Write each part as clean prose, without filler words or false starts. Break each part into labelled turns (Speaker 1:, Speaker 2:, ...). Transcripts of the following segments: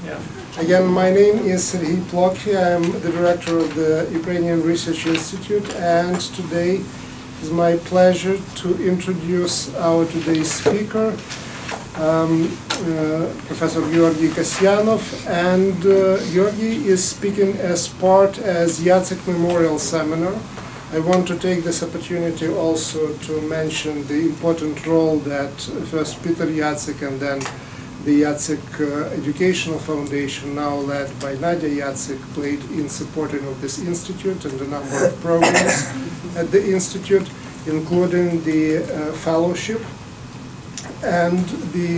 Speaker 1: Yeah.
Speaker 2: Again, my name is Serhiy Plokhy. I am the director of the Ukrainian Research Institute, and today it's my pleasure to introduce our today's speaker, Professor Georgiy Kasianov. And Georgiy is speaking as Jacyk Memorial Seminar. I want to take this opportunity also to mention the important role that first Peter Jacyk and then the Jacyk Educational Foundation, now led by Nadia Jacyk, played in supporting of this institute and a number of programs at the institute, including the fellowship and the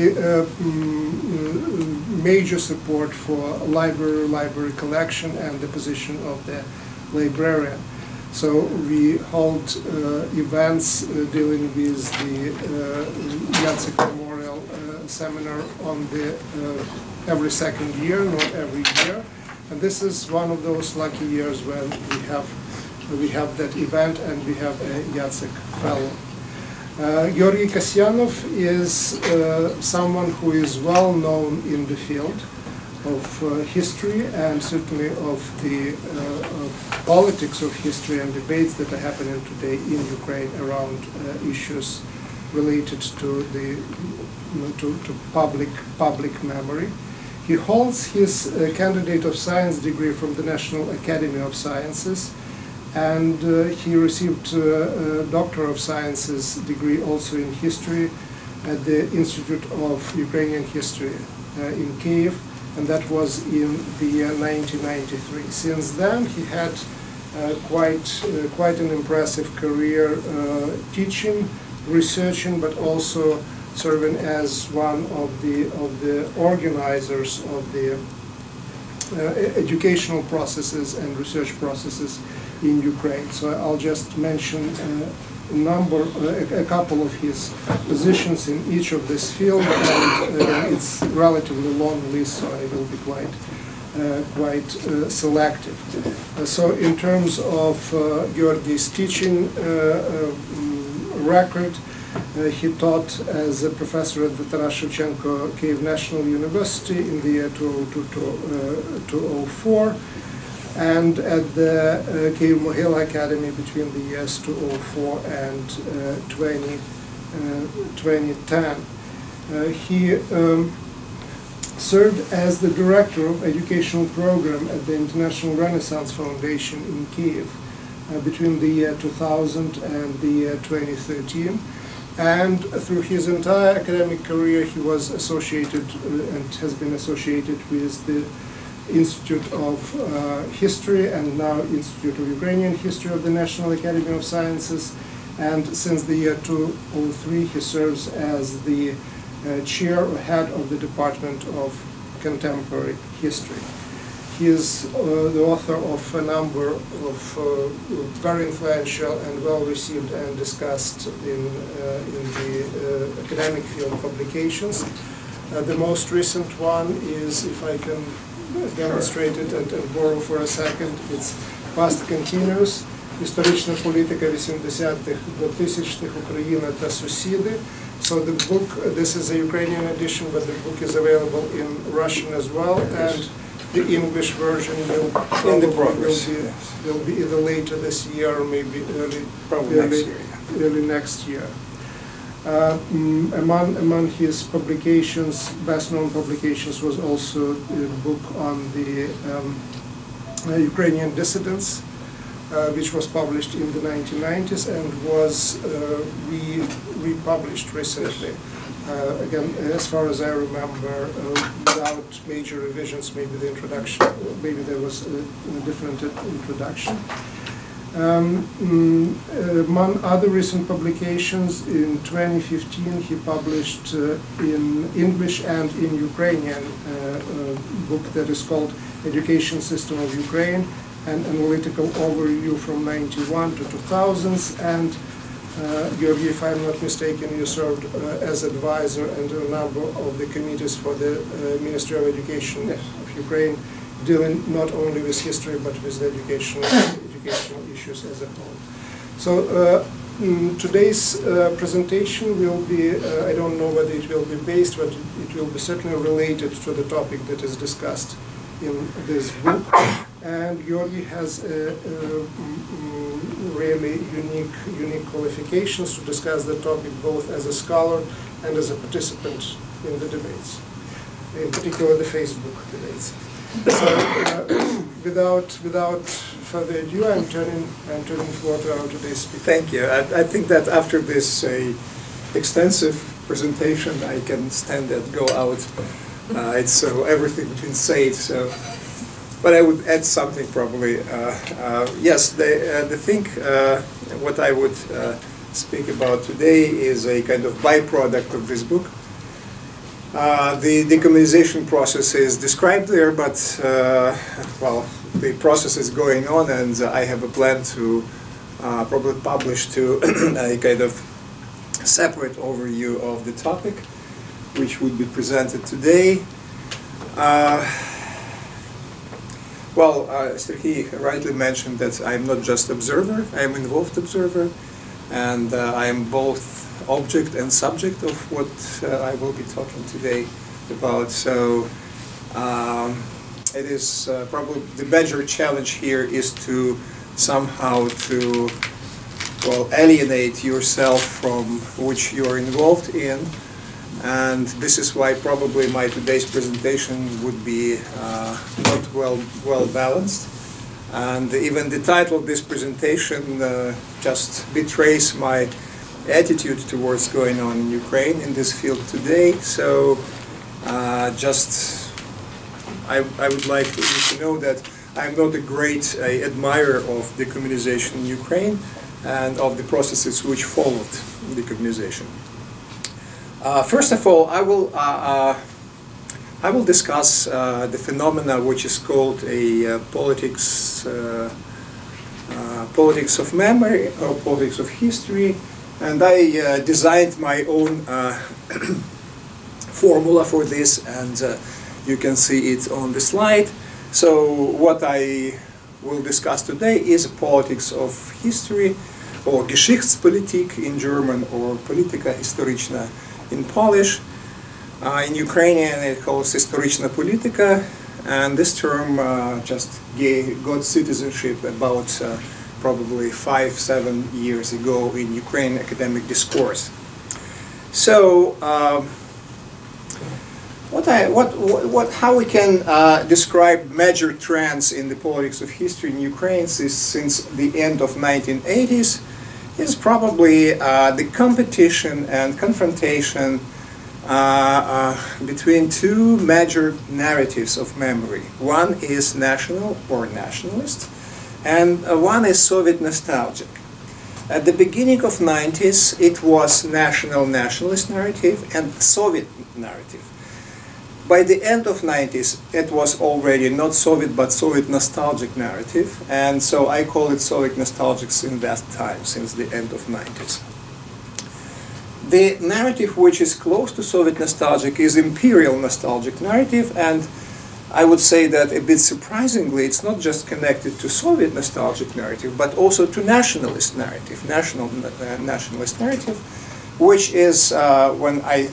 Speaker 2: major support for library collection and the position of the librarian. So we hold events dealing with the Jacyk Memorial Seminar on the every second year, not every year. And this is one of those lucky years when we have that event and we have a Jacyk fellow. Georgiy Kasianov is someone who is well known in the field of history and certainly of the politics of history and debates that are happening today in Ukraine around issues related to the to public memory. He holds his candidate of science degree from the National Academy of Sciences, and he received a Doctor of Sciences degree also in history at the Institute of Ukrainian History in Kyiv, and that was in the year 1993. Since then, he had quite an impressive career teaching, researching, but also serving as one of the organizers of the educational processes and research processes in Ukraine. So I'll just mention a couple of his positions in each of this field, and it's relatively long list, so I will be quite selective. So in terms of Georgiy's teaching record, he taught as a professor at the Taras Shevchenko Kyiv National University in the year 2004, and at the Kyiv-Mohyla Academy between the years 2004 and 2010. He served as the director of educational program at the International Renaissance Foundation in Kyiv between the year 2000 and the year 2013. And through his entire academic career, he was associated and has been associated with the Institute of History and now Institute of Ukrainian History of the National Academy of Sciences. And since the year 2003, he serves as the chair or head of the Department of Contemporary History. He is the author of a number of very influential and well-received and discussed in the academic field publications. The most recent one is, if I can demonstrate it and borrow for a second, it's Past Continuous, Історична політика 80-х-2000-х Україна та сусіди. So the book, this is a Ukrainian edition, but the book is available in Russian as well, and the English version will be either later this year or maybe early next year. Among his publications, best-known publications, was also a book on the Ukrainian dissidents, which was published in the 1990s and was republished recently. Again, as far as I remember, without major revisions, maybe the introduction, maybe there was a different introduction. Among other recent publications, in 2015 he published in English and in Ukrainian a book that is called Education System of Ukraine, an analytical overview from 91 to 2000s, and Georgiy, if I'm not mistaken, you served as advisor and a number of the committees for the Ministry of Education of Ukraine, dealing not only with history but with the educational issues as a whole. So Today's presentation will be, I don't know whether it will be based, but it will be certainly related to the topic that is discussed in this book. And Georgiy has really unique qualifications to discuss the topic both as a scholar and as a participant in the debates, in particular the Facebook debates. So without further ado, I'm turning the floor to our today's speaker.
Speaker 1: Thank you. I think that after this extensive presentation, I can stand and go out. It's so everything's been said. So, but I would add something probably. Yes, the thing what I would speak about today is a kind of byproduct of this book. The decommunization process is described there, but well, the process is going on, and I have a plan to probably publish to a kind of separate overview of the topic, which would be presented today. Well, Serhiy rightly mentioned that I'm not just observer, I'm involved observer, and I am both object and subject of what I will be talking today about. So it is probably the major challenge here is to somehow to, well, alienate yourself from which you are involved in, and this is why probably my today's presentation would be not well balanced. And even the title of this presentation just betrays my attitude towards going on in Ukraine in this field today. So I would like you to know that I'm not a great admirer of decommunization in Ukraine and of the processes which followed decommunization. First of all, I will discuss the phenomena which is called a politics of memory or politics of history. And I designed my own formula for this, and you can see it on the slide. So what I will discuss today is politics of history, or Geschichtspolitik in German, or Polityka historyczna in Polish. In Ukrainian it calls Historyczna polityka, and this term just got citizenship about probably 5-7 years ago in Ukrainian academic discourse. So, how we can describe major trends in the politics of history in Ukraine since the end of 1980s is probably the competition and confrontation between two major narratives of memory. One is national or nationalist, and one is Soviet nostalgic. At the beginning of 90s, it was nationalist narrative and Soviet narrative. By the end of 90s, it was already not Soviet but Soviet nostalgic narrative, and so I call it Soviet nostalgic since that time, since the end of 90s. The narrative which is close to Soviet nostalgic is imperial nostalgic narrative, and I would say that a bit surprisingly, it's not just connected to Soviet nostalgic narrative, but also to nationalist narrative, nationalist narrative, which is when I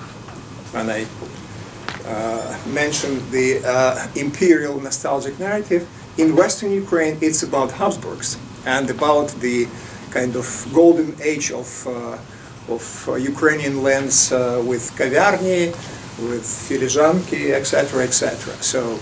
Speaker 1: mentioned the imperial nostalgic narrative, in Western Ukraine it's about Habsburgs and about the kind of golden age of Ukrainian lands with kaviarni, with filiżanki, etc., etc. So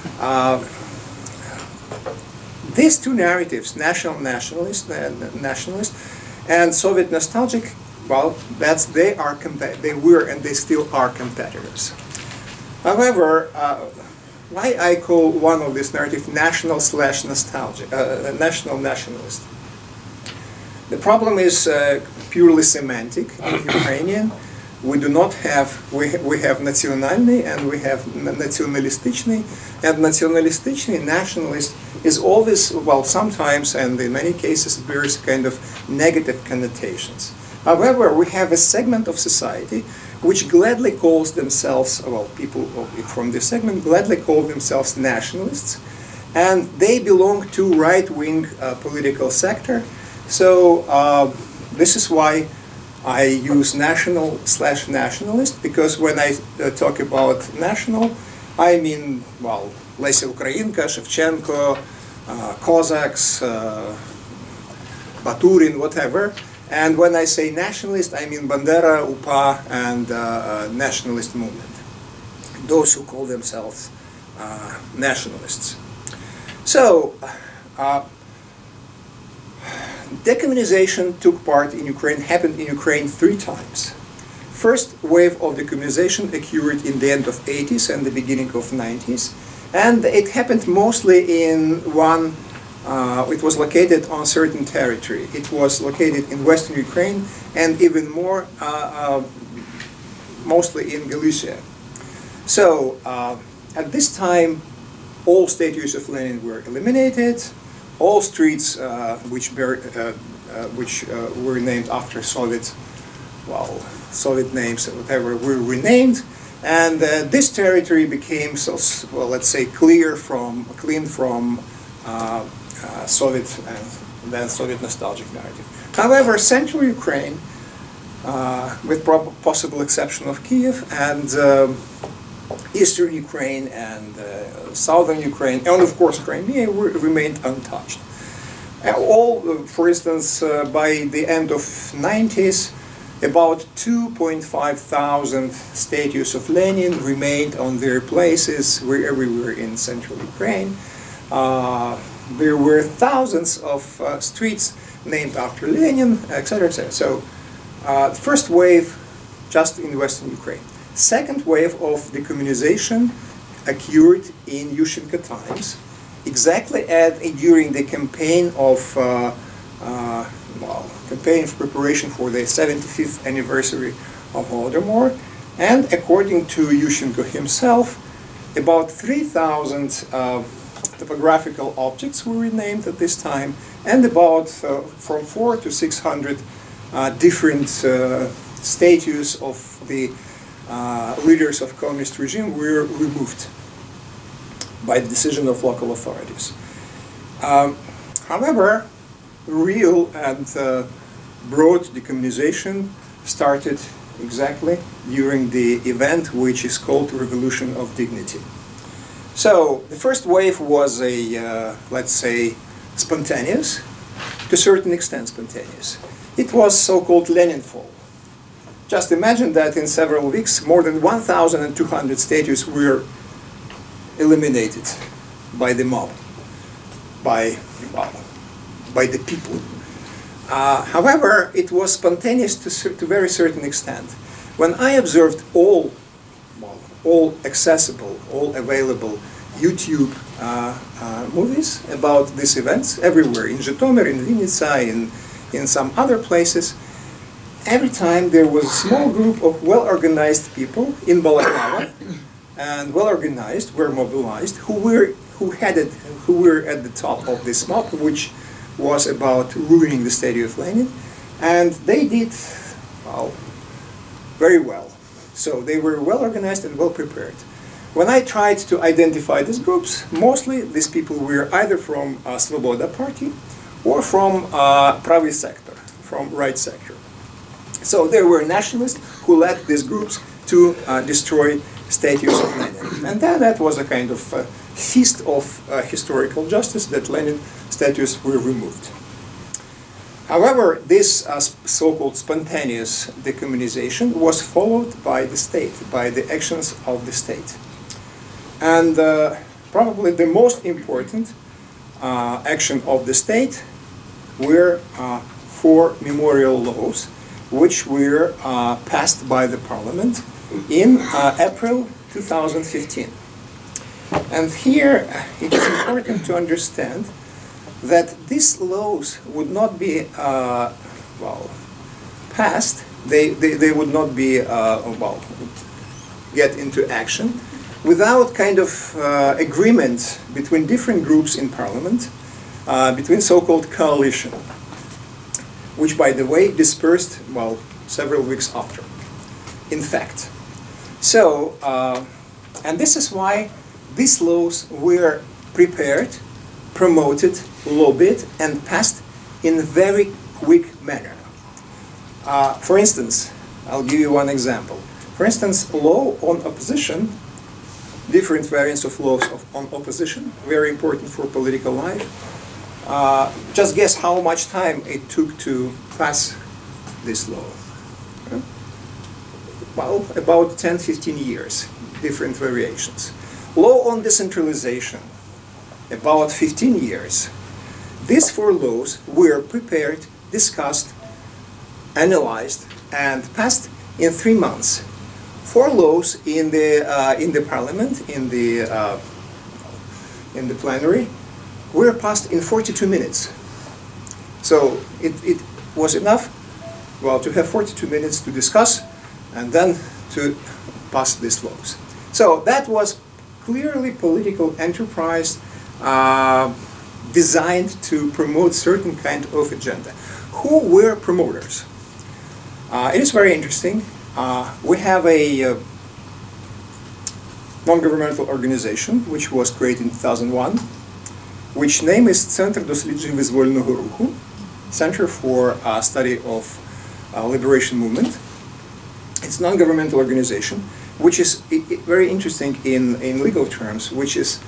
Speaker 1: these two narratives, nationalist and Soviet nostalgic, well, they were and they still are competitors. However, why I call one of this narrative national/nostalgic, nationalist? The problem is purely semantic in Ukrainian. We do not have, we have nationalny and we have nationalistyczny, and nationalistyczny, nationalist, is always, well, sometimes and in many cases bears kind of negative connotations. However, we have a segment of society which gladly calls themselves, well, people from this segment gladly call themselves nationalists, and they belong to right-wing political sector. So This is why I use national/nationalist, because when I talk about national, I mean, well, Lesya Ukrainka, Shevchenko, Cossacks, Baturin, whatever. And when I say nationalist, I mean Bandera, UPA, and nationalist movement. Those who call themselves nationalists. So, decommunization took part in Ukraine, happened in Ukraine 3 times. First wave of decommunization occurred in the end of 80s and the beginning of 90s. And it happened mostly in one, it was located on certain territory. It was located in western Ukraine and even more, mostly in Galicia. So, at this time, all statues of Lenin were eliminated. All streets which were named after Soviet, well, Soviet names or whatever, were renamed. And this territory became, so, well, let's say, clean from Soviet and then Soviet nostalgic narrative. However, central Ukraine, with possible exception of Kiev, and eastern Ukraine and southern Ukraine, and of course Crimea, remained untouched. For instance, by the end of 90s, about 2,500 statues of Lenin remained on their places everywhere in central Ukraine. There were thousands of streets named after Lenin, etc., etc. So, first wave just in western Ukraine. Second wave of decommunization occurred in Yushchenko times, exactly during the campaign of campaign of preparation for the 75th anniversary of Holodomor, and according to Yushchenko himself, about 3,000 topographical objects were renamed at this time, and about from 400 to 600 different statues of the leaders of communist regime were removed by the decision of local authorities. However, real and broad decommunization started exactly during the event which is called Revolution of Dignity. So the first wave was a, let's say, spontaneous, to a certain extent spontaneous. It was so-called Lenin fall. Just imagine that in several weeks, more than 1,200 statues were eliminated by the mob, by the people. However, it was spontaneous to a very certain extent. When I observed all accessible, all available YouTube movies about these events everywhere, in Zhytomyr, in Vinnytsia, in some other places, every time there was a small group of well-organized people in Balaclava, and well-organized, were mobilized, who were at the top of this mob, which was about ruining the statue of Lenin, and they did, well, very well. So they were well-organized and well-prepared. When I tried to identify these groups, mostly these people were either from Svoboda party or from Pravy sector, from right sector. So there were nationalists who led these groups to destroy statues of Lenin. And then that was a kind of feast of historical justice, that Lenin statues were removed. However, this so-called spontaneous decommunization was followed by the state, by the actions of the state. And probably the most important action of the state were 4 memorial laws, which were passed by the parliament in April 2015. And here it is important to understand that these laws would not be passed, they would not be get into action without kind of agreement between different groups in parliament, between so-called coalition, which, by the way, dispersed, well, several weeks after, in fact. So, and this is why these laws were prepared, promoted, lobbied, and passed in a very quick manner. For instance, I'll give you one example. For instance, law on opposition, different variants of laws on opposition, very important for political life. Just guess how much time it took to pass this law. Well, about 10-15 years, different variations. Law on decentralization, about 15 years. These 4 laws were prepared, discussed, analyzed, and passed in 3 months. 4 laws in the parliament, in the plenary, were passed in 42 minutes. So it was enough, well, to have 42 minutes to discuss and then to pass these laws. So that was clearly political enterprise designed to promote certain kind of agenda. Who were promoters? It is very interesting. We have a non-governmental organization which was created in 2001, which name is Центр досліджень визвольного руху, Center for Study of Liberation Movement. It's a non-governmental organization, which is very interesting in legal terms, which is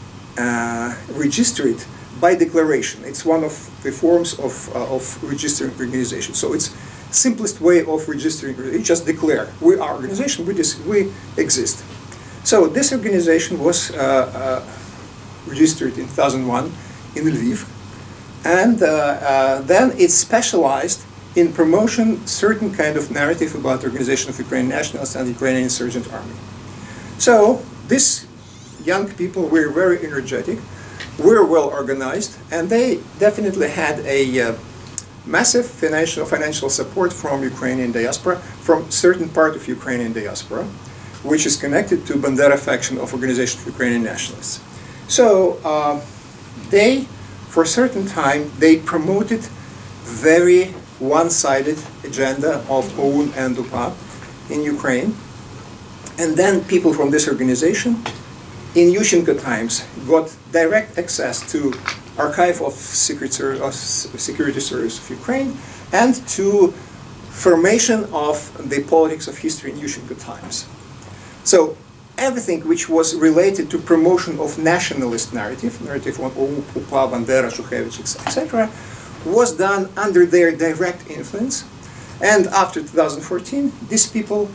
Speaker 1: registered by declaration. It's one of the forms of registering organization. So it's simplest way of registering. You just declare, we are organization, we exist. So this organization was registered in 2001 in Lviv, and then it specialized in promotion certain kind of narrative about the organization of Ukrainian nationalists and the Ukrainian insurgent army. So these young people were very energetic, were well organized, and they definitely had a massive financial support from Ukrainian diaspora, from certain part of Ukrainian diaspora, which is connected to Bandera faction of Organization of Ukrainian Nationalists. So they, for a certain time, they promoted very one-sided agenda of OUN and UPA in Ukraine. And then people from this organization, in Yushchenko times, got direct access to archive of Security Service of Ukraine and to formation of the politics of history in Yushchenko times. So everything which was related to promotion of nationalist narrative on UPA, Bandera, Shukhevich, etc., was done under their direct influence. And after 2014, these people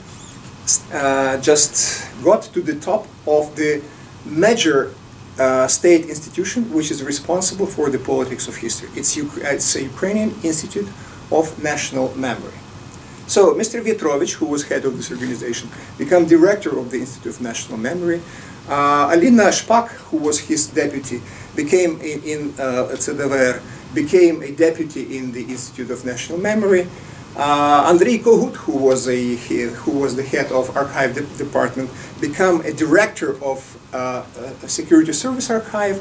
Speaker 1: just got to the top of the major state institution which is responsible for the politics of history. It's a Ukrainian Institute of National Memory. So Mr. Vietrovich, who was head of this organization, became director of the Institute of National Memory. Alina Shpak, who was his deputy, became in CDVR, became a deputy in the Institute of National Memory. Andrei Kohut, who was the head of archive department, became a director of Security Service Archive,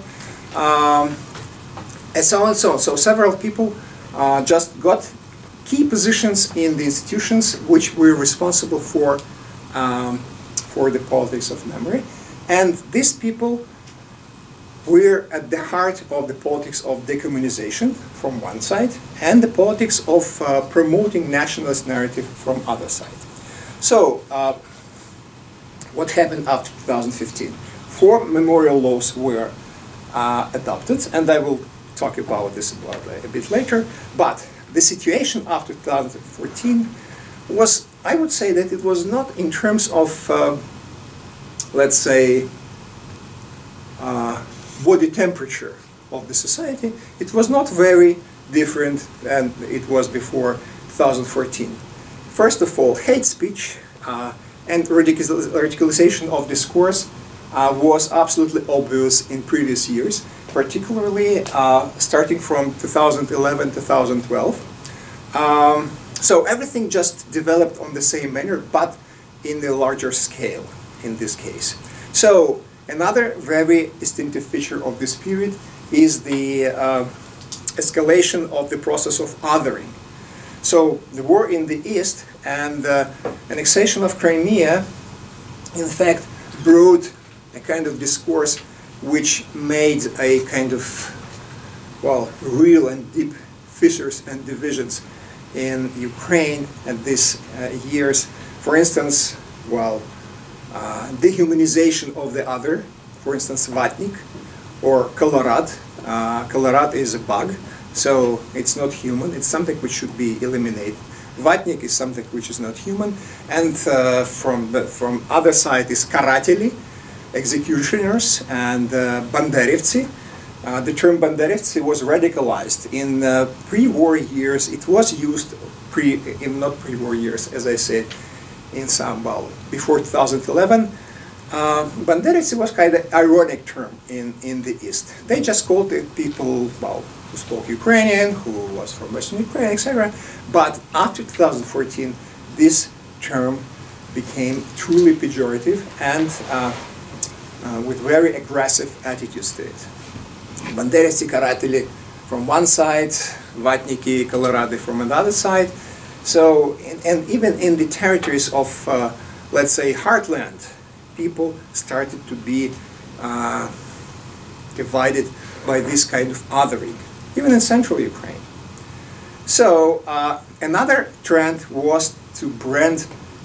Speaker 1: and so on and so on. So several people just got key positions in the institutions which were responsible for the politics of memory, and these people were at the heart of the politics of decommunization from one side, and the politics of promoting nationalist narrative from other side. So, what happened after 2015? 4 memorial laws were adopted, and I will talk about this a bit later, but the situation after 2014 was, I would say that it was not in terms of, let's say, body temperature of the society. It was not very different than it was before 2014. First of all, hate speech and radicalization of discourse was absolutely obvious in previous years, particularly starting from 2011-2012. So everything just developed on the same manner, but in a larger scale in this case. So another very distinctive feature of this period is the escalation of the process of othering. So the war in the East and the annexation of Crimea, in fact, brought a kind of discourse which made a kind of, well, real and deep fissures and divisions in Ukraine at these years. For instance, well, dehumanization of the other, for instance, vatnik or kolorad. Kolorad is a bug, so it's not human, it's something which should be eliminated. Vatnik is something which is not human, and from other side is karateli, executioners, and banderivtsi. The term banderivtsi was radicalized in pre-war years. It was used in not pre-war years, as I said, in some, well, before 2011. Banderivtsi was kind of ironic term in the East. They just called it people, well, who spoke Ukrainian, who was from Western Ukraine, etc. But after 2014, this term became truly pejorative and with very aggressive attitudes to it. Banderivtsi, karateli from one side, vatniki, koloradi from another side. So, and even in the territories of, let's say, heartland, people started to be divided by this kind of othering, even in central Ukraine. So another trend was to brand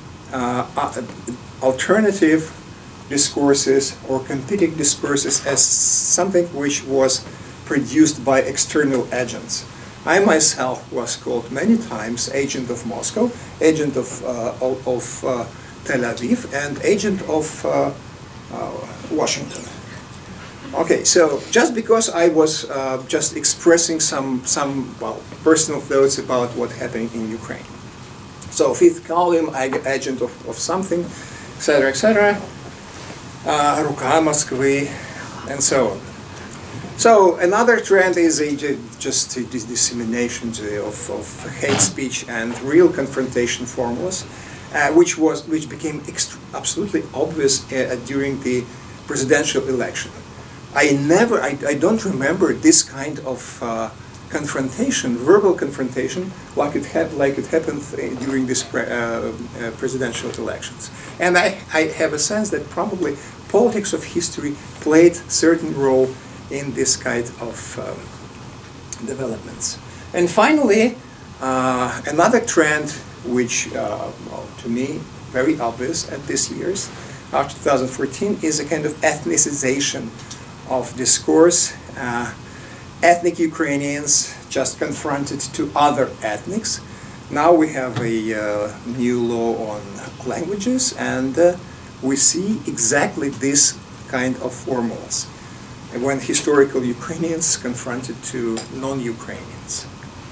Speaker 1: alternative discourses or competing discourses as something which was produced by external agents. I myself was called many times agent of Moscow, agent of Tel Aviv, and agent of Washington. Okay, so just because I was just expressing some well, personal thoughts about what happened in Ukraine. So fifth column, agent of something, etc., etc., Ruka Moskvy, and so on. So another trend is just this dissemination of hate speech and real confrontation formulas, which became absolutely obvious during the presidential election. I don't remember this kind of confrontation, verbal confrontation, like it happened during these presidential elections. And I have a sense that probably politics of history played a certain role in this kind of developments. And finally, another trend which, well, to me, very obvious at this year's, after 2014, is a kind of ethnicization of discourse. Ethnic Ukrainians just confronted to other ethnics. Now we have a new law on languages, and we see exactly this kind of formulas when historical Ukrainians confronted to non-Ukrainians.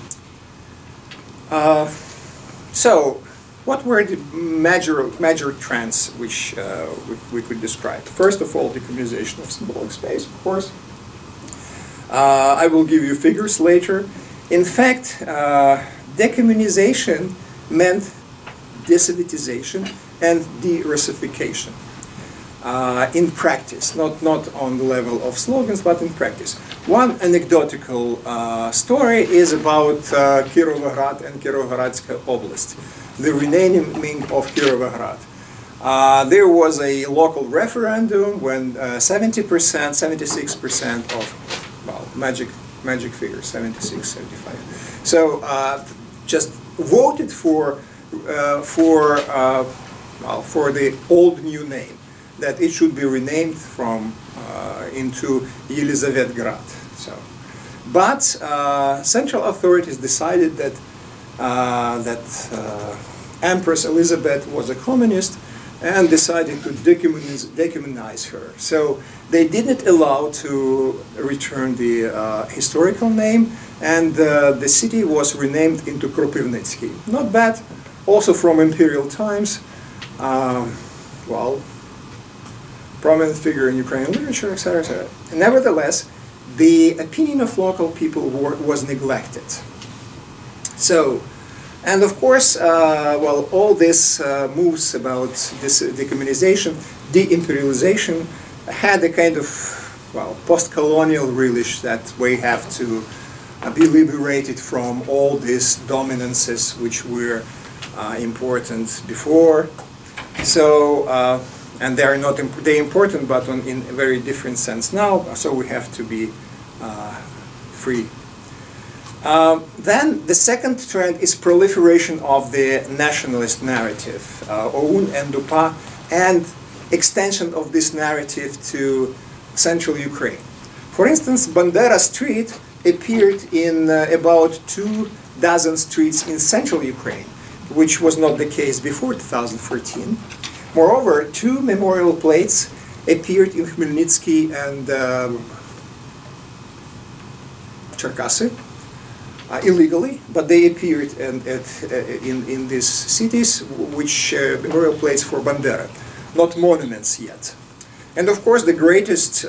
Speaker 1: So, what were the major trends which we could describe? First of all, decommunization of symbolic space, of course. I will give you figures later. In fact, decommunization meant desovietization and de-Russification. In practice, not on the level of slogans, but in practice. One anecdotal story is about Kirovohrad and Kirovohradska Oblast, the renaming of Kirovohrad. There was a local referendum when 70%, 76% of, well, magic figure, 76, 75. So just voted for the old new name, that it should be renamed from into Yelizavetgrad. So, but central authorities decided that Empress Elizabeth was a communist and decided to decommunize her. So they didn't allow to return the historical name, and the city was renamed into Kropivnitsky. Not bad, also from imperial times. Well, prominent figure in Ukrainian literature, etc., etc. Nevertheless, the opinion of local people was neglected. So, and of course, well, all this moves about this decommunization, de-imperialization, had a kind of, well, post-colonial relish that we have to be liberated from all these dominances which were important before. So, and they are not they're important, but in a very different sense now. So we have to be free. Then the second trend is proliferation of the nationalist narrative, OUN and UPA, and extension of this narrative to central Ukraine. For instance, Bandera Street appeared in about 24 streets in central Ukraine, which was not the case before 2014. Moreover, 2 memorial plates appeared in Khmelnytsky and Cherkasy illegally, but they appeared in these cities, which memorial plates for Bandera, not monuments yet. And of course, the greatest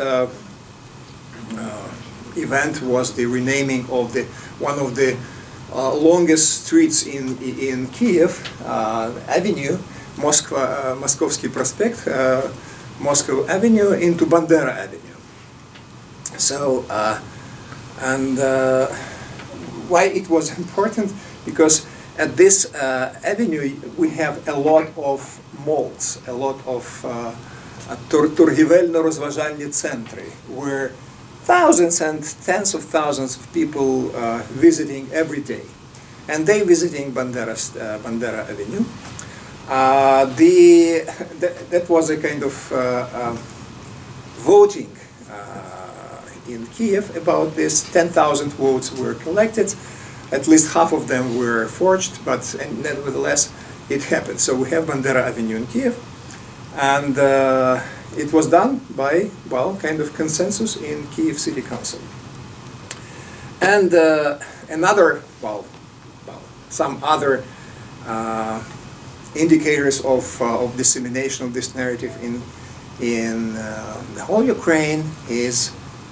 Speaker 1: event was the renaming of one of the longest streets in Kiev, Avenue, Moskovsky Prospect, Moscow Avenue, into Bandera Avenue. So, why it was important? Because at this avenue we have a lot of malls, a lot of торгівельно-розважальні центри, where thousands and tens of thousands of people visiting every day, and they visiting Bandera Avenue. That was a kind of voting in Kiev about this. 10,000 votes were collected. At least half of them were forged, but nevertheless it happened. So we have Bandera Avenue in Kiev, and it was done by, well, kind of consensus in Kiev City Council. And another, some other indicators of dissemination of this narrative in the whole Ukraine is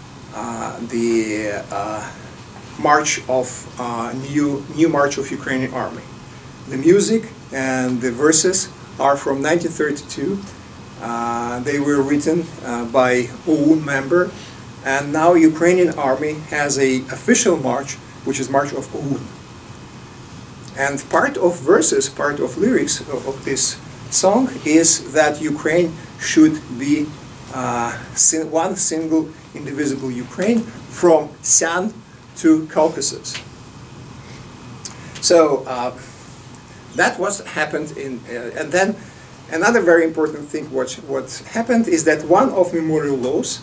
Speaker 1: the march of new march of Ukrainian army. The music and the verses are from 1932. They were written by OUN member, and now Ukrainian army has a official march, which is March of OUN. And part of verses, part of lyrics of this song is that Ukraine should be one single indivisible Ukraine from San to Caucasus. So that was happened and then another very important thing what happened is that one of memorial laws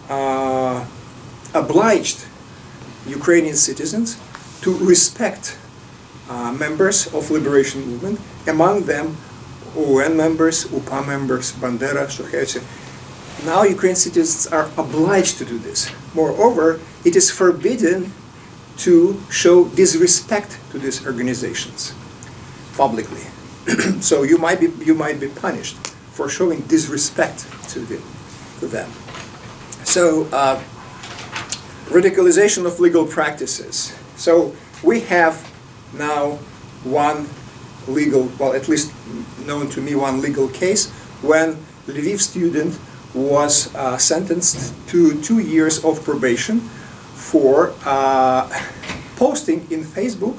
Speaker 1: obliged Ukrainian citizens to respect members of liberation movement, among them OUN members, UPA members, Bandera, Shohetse. Now Ukrainian citizens are obliged to do this. Moreover, it is forbidden to show disrespect to these organizations publicly. So you might be punished for showing disrespect to them. So radicalization of legal practices. So we have now one legal, well, at least known to me, one legal case when Lviv student was sentenced to 2 years of probation for posting in Facebook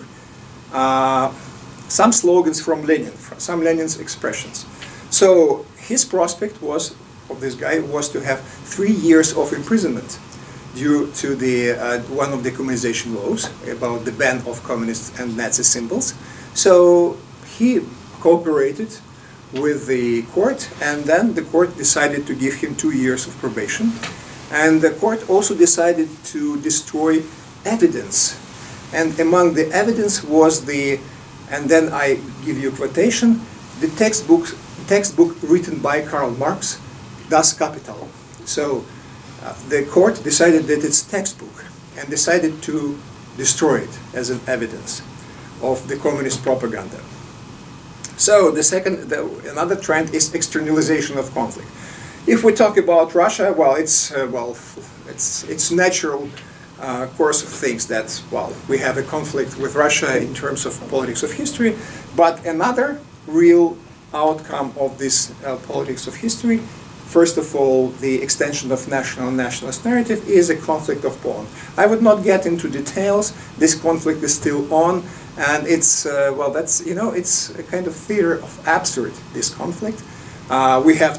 Speaker 1: some slogans from Lenin, some Lenin's expressions. So his prospect was, of this guy, was to have 3 years of imprisonment due to the one of the decommunization laws about the ban of communist and Nazi symbols. So he cooperated with the court, and then the court decided to give him 2 years of probation. And the court also decided to destroy evidence. And among the evidence was and then I give you a quotation, the textbook written by Karl Marx, Das Kapital. So the court decided that it's textbook and decided to destroy it as an evidence of the communist propaganda. So another trend is externalization of conflict. If we talk about Russia, well, it's natural course of things that, well, we have a conflict with Russia in terms of politics of history, but another real outcome of this politics of history, first of all, the extension of nationalist narrative, is a conflict of Poland. I would not get into details. This conflict is still on, and it's that's, you know, it's a kind of theater of absurd, this conflict. We have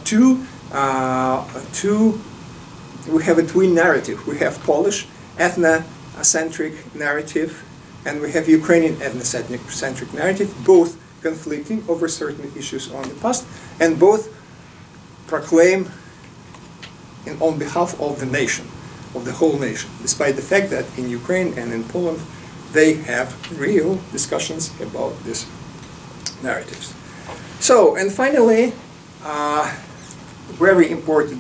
Speaker 1: we have a twin narrative. We have Polish ethnocentric narrative and we have Ukrainian ethnocentric narrative, both conflicting over certain issues on the past, and both proclaim on behalf of the nation, of the whole nation, despite the fact that in Ukraine and in Poland they have real discussions about these narratives. So, and finally, very important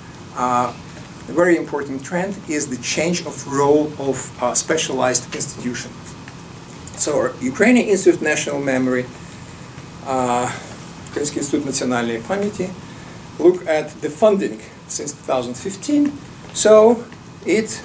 Speaker 1: trend is the change of role of specialized institutions. So, Ukrainian Institute of National Memory, Український інститут національної пам'яті, look at the funding since 2015. So, it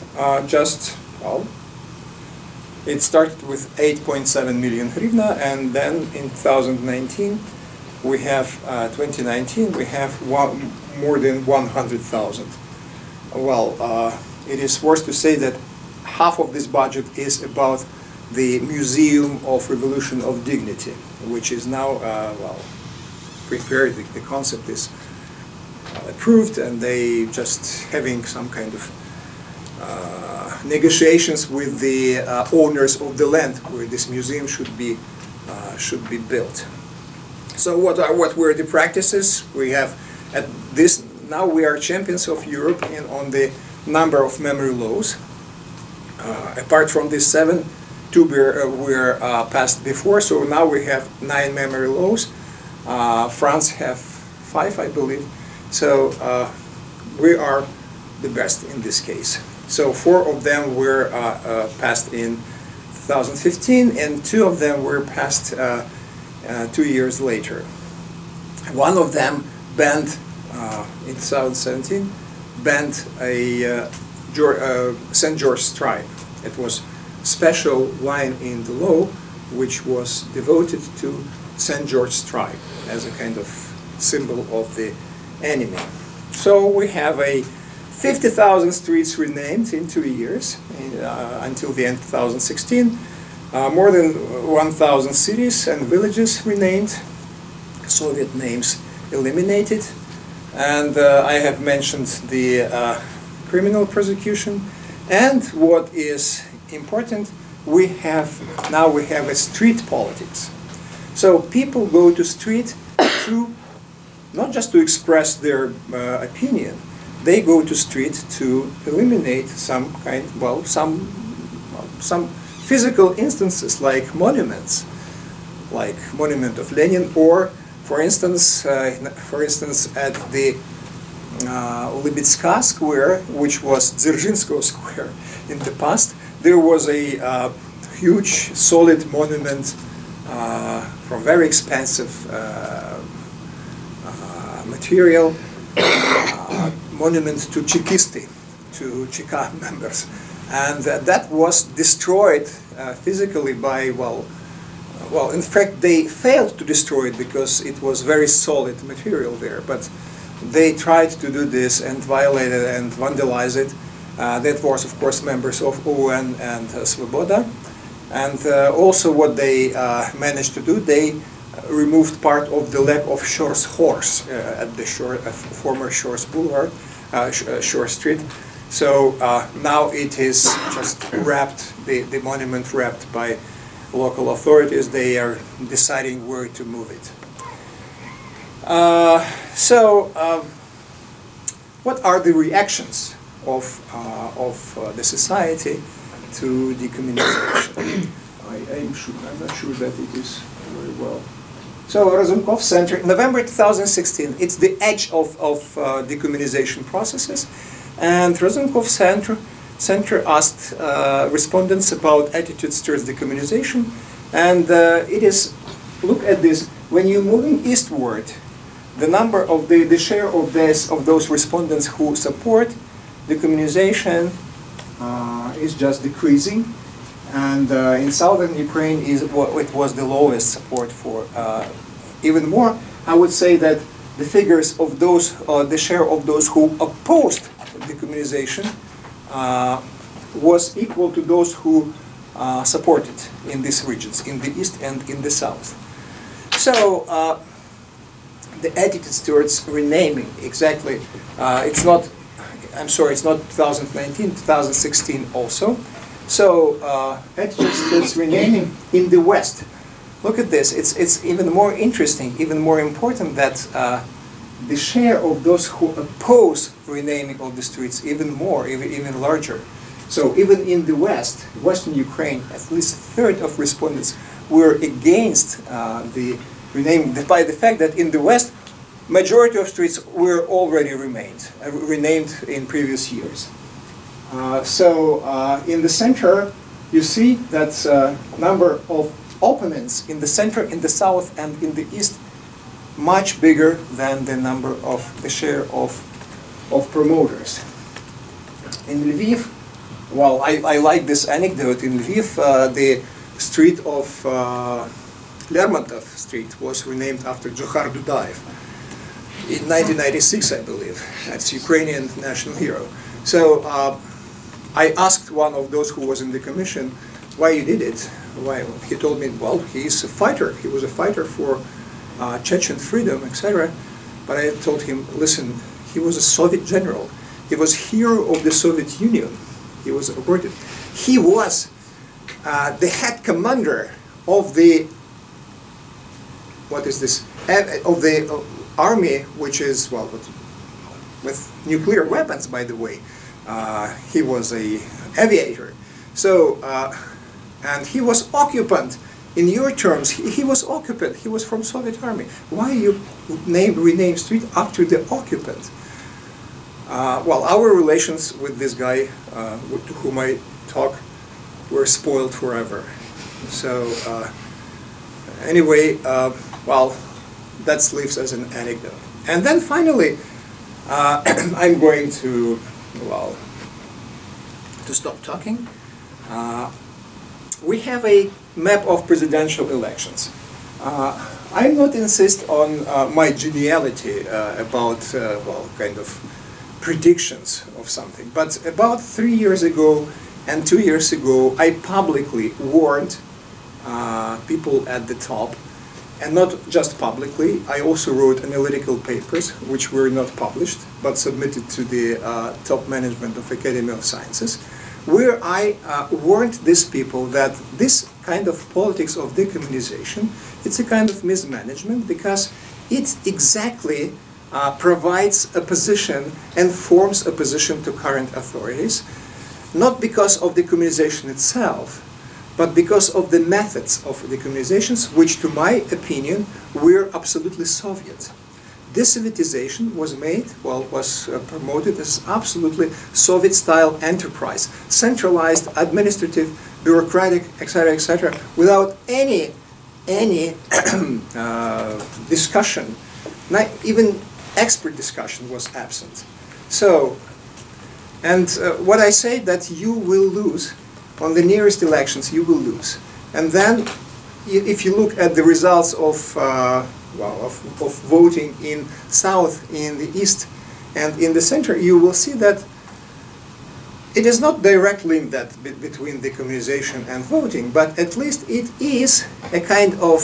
Speaker 1: it started with 8.7 million hryvnia, and then in 2019, we have 2019, we have more than 100,000. Well, it is worth to say that half of this budget is about the Museum of Revolution of Dignity, which is now prepared. The concept is approved, and they just having some kind of negotiations with the owners of the land where this museum should be built. So what were the practices? We have at this now we are champions of Europe on the number of memory laws. Apart from these 7, 2 were passed before, so now we have 9 memory laws. France have 5, I believe. So we are the best in this case. So 4 of them were passed in 2015, and 2 of them were passed 2 years later. One of them banned, in 2017, banned a St. George's tribe. It was special line in the law which was devoted to St. George's tribe as a kind of symbol of the enemy. So we have 50,000 streets renamed in 2 years, until the end of 2016. More than 1,000 cities and villages renamed, Soviet names eliminated, and I have mentioned the criminal prosecution. And what is important, now we have a street politics. So people go to street not just to express their opinion, they go to street to eliminate some physical instances like monuments, like monument of Lenin, or for instance at the Lybitska Square, which was Dzerzhinskoye Square in the past, there was a huge solid monument from very expensive material, monument to Chekisti, to Cheka members, and that was destroyed physically by, in fact they failed to destroy it because it was very solid material there, but they tried to do this and violate it and vandalize it. That was of course members of UN and Svoboda, and also what they managed to do, they removed part of the leg of Shore's horse at the former Shore's Boulevard, Shore Street. So now it is just wrapped, the monument wrapped by local authorities. They are deciding where to move it. What are the reactions of the society to decommunization? I'm not sure that it is very well. So Razumkov Center, November 2016, it's the edge of decommunization processes, and Razumkov Center asked respondents about attitudes towards decommunization, and it is, look at this, when you're moving eastward, the number of the share of those respondents who support decommunization is just decreasing, and in southern Ukraine it was the lowest support for. Even more, I would say that the figures of those, the share of those who opposed decommunization was equal to those who supported in these regions, in the east and in the south. So the attitudes towards renaming, exactly, it's not, I'm sorry, it's not 2019, 2016 also. So attitude streets renaming in the West. Look at this. It's even more interesting, even more important that the share of those who oppose renaming of the streets even more, even larger. So even in the West, Western Ukraine, at least a third of respondents were against the renaming, despite the fact that in the West, majority of streets were already renamed in previous years. In the center, you see that number of opponents in the center, in the south, and in the east, much bigger than the number of the share of promoters. In Lviv, well, I like this anecdote. In Lviv, the street of Lermontov Street was renamed after Johar Dudayev in 1996, I believe. That's Ukrainian national hero. So I asked one of those who was in the commission why you did it. Why? He told me, well, he's a fighter. He was a fighter for Chechen freedom, etc. But I told him, listen, he was a Soviet general. He was hero of the Soviet Union. He was aborted. He was the head commander of the, what is this, of the army, which is, well, with nuclear weapons, by the way. He was an aviator. So, and he was occupant. In your terms, he was occupant. He was from Soviet army. Why you rename street after the occupant? Well, our relations with this guy, to whom I talk, were spoiled forever. So, anyway, well, that leaves as an anecdote. And then finally, I'm going to, well, to stop talking. We have a map of presidential elections. I not insist on my geniality about, well, kind of predictions of something. But about 3 years ago and 2 years ago, I publicly warned people at the top, and not just publicly. I also wrote analytical papers, which were not published, but submitted to the top management of Academy of Sciences, where I warned these people that this kind of politics of decommunization, it's a kind of mismanagement because it exactly provides a position and forms a position to current authorities, not because of decommunization itself, but because of the methods of decommunizations, which, to my opinion, were absolutely Soviet. Desovietization was made, well, was promoted as absolutely Soviet-style enterprise, centralized, administrative, bureaucratic, etc., without any discussion. Not even expert discussion was absent. So, and what I say that you will lose on the nearest elections, you will lose. And then, if you look at the results of voting in South, in the East, and in the Center, you will see that it is not direct link that between decommunization and voting, but at least it is a kind of,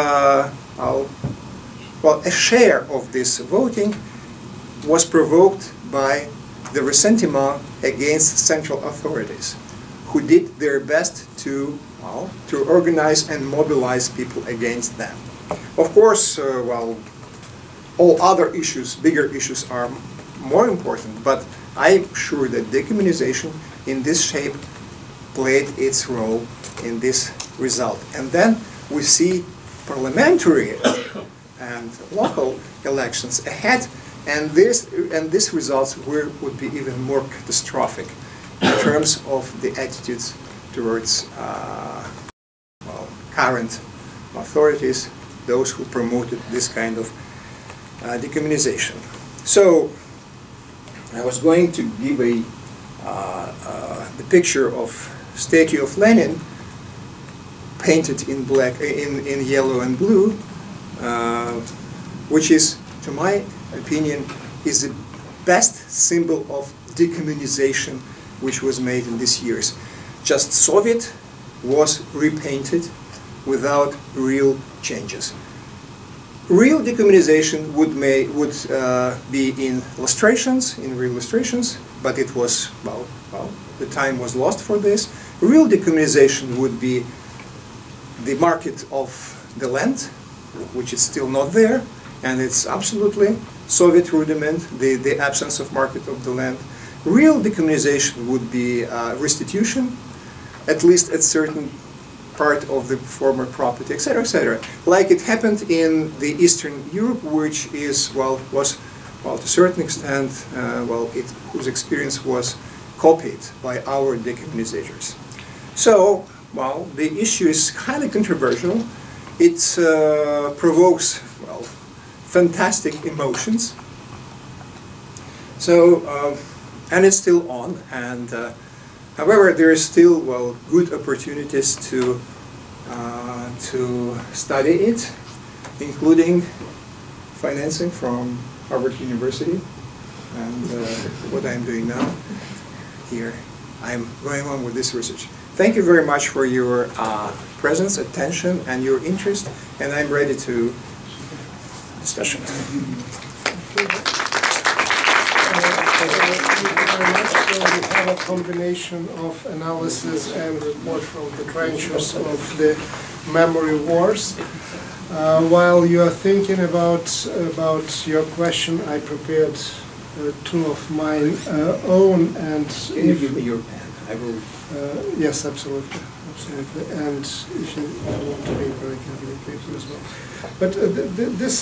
Speaker 1: well, a share of this voting was provoked by the ressentiment against central authorities, who did their best to, well, to organize and mobilize people against them. Of course, well, all other issues, bigger issues, are more important, but I'm sure that decommunization in this shape played its role in this result. And then we see parliamentary and local elections ahead, and these results would be even more catastrophic in terms of the attitudes towards well, current authorities, those who promoted this kind of decommunization. So I was going to give the picture of statue of Lenin painted in black, in yellow and blue, which is, to my opinion, is the best symbol of decommunization which was made in these years. Just Soviet was repainted without real changes. Real decommunization would be in illustrations, but it was, well, the time was lost for this. Real decommunization would be the market of the land, which is still not there, and it's absolutely Soviet rudiment, the absence of market of the land. Real decommunization would be restitution, at least at certain part of the former property, etc., like it happened in the Eastern Europe, which is, was to a certain extent, whose experience was copied by our decommunizers. So, well, the issue is highly controversial. It provokes, well, fantastic emotions. So, and it's still on, and however, there is still, well, good opportunities to study it, including financing from Harvard University, and what I'm doing now here. I'm going on with this research. Thank you very much for your presence, attention, and your interest, and I'm ready to discussion.
Speaker 2: So we have a combination of analysis and report from the trenches of the memory wars. While you are thinking about your question, I prepared two of my own. And
Speaker 1: can you give me your pen? I will.
Speaker 2: Yes, absolutely, absolutely. And if you want to be very carefully paper as well. But this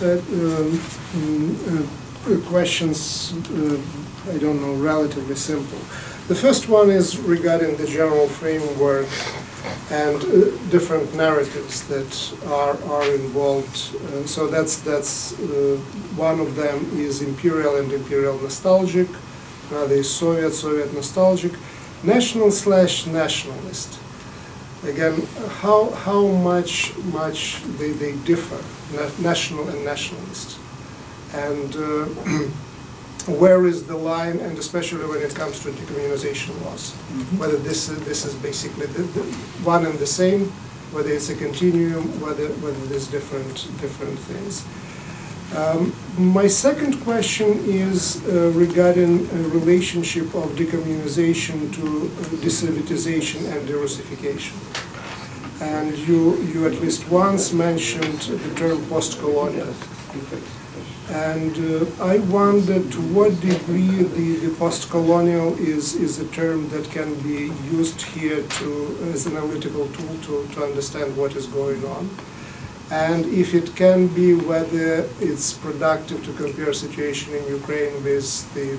Speaker 2: questions, I don't know, relatively simple. The first one is regarding the general framework and different narratives that are involved. So that's one of them is imperial and imperial nostalgic. Another is Soviet nostalgic. National/nationalist. Again, how much they differ, national and nationalist, and where is the line, and especially when it comes to decommunization laws, whether this is basically the one and the same, whether it's a continuum, whether there's different things. My second question is regarding a relationship of decommunization to de-Sovietization and de-Russification. And you at least once mentioned the term post-colonial. And I wonder to what degree the post-colonial is a term that can be used here as an analytical tool to understand what is going on. And if it can be, whether it's productive to compare situation in Ukraine with the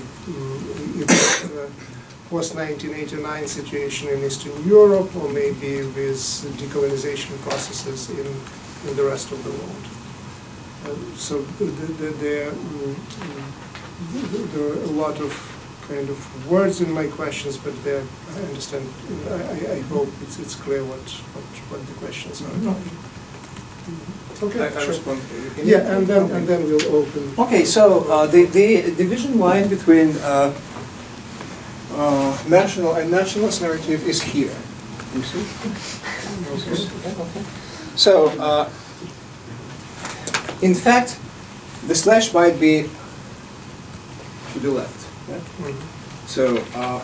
Speaker 2: post-1989 situation in Eastern Europe, or maybe with decolonization processes in the rest of the world. So there are a lot of kind of words in my questions, but I understand. I hope it's clear what the questions are about. Okay,
Speaker 1: I
Speaker 2: sure.
Speaker 1: respond.
Speaker 2: Yeah, and then we'll open.
Speaker 1: Okay, so the division line between national and nationalist narrative is here. You see? Okay. So, in fact, the slash might be to the left. Right? So,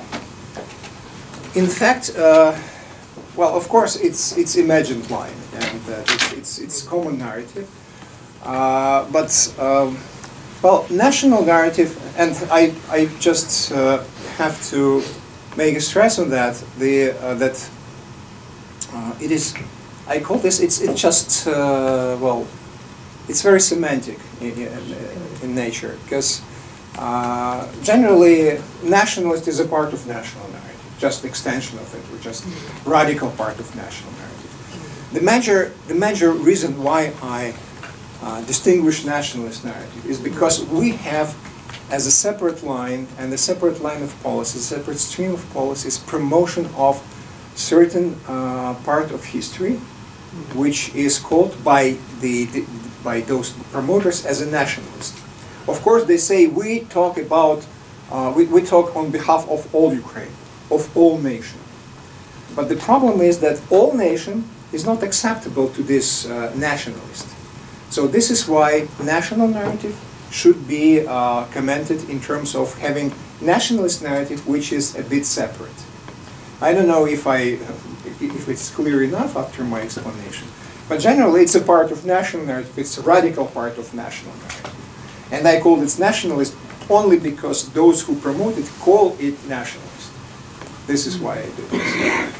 Speaker 1: in fact, well, of course, it's imagined line, and it's common narrative. But well, national narrative, and I just have to make a stress on that. That it is. I call this. It's just well, it's very semantic in nature, because generally nationalist is a part of national narrative. Just extension of it, or just radical part of national narrative. The major reason why I distinguish nationalist narrative is because we have, as a separate line and a separate line of policies, separate stream of policies, promotion of certain part of history, which is called by those promoters as a nationalist. Of course, they say we talk about we talk on behalf of all Ukraine, of all nations. But the problem is that all nation is not acceptable to this nationalist. So this is why national narrative should be commented in terms of having nationalist narrative which is a bit separate. I don't know if it's clear enough after my explanation, but generally it's a part of national narrative. It's a radical part of national narrative, and I call it nationalist only because those who promote it call it nationalist. This is why I do this.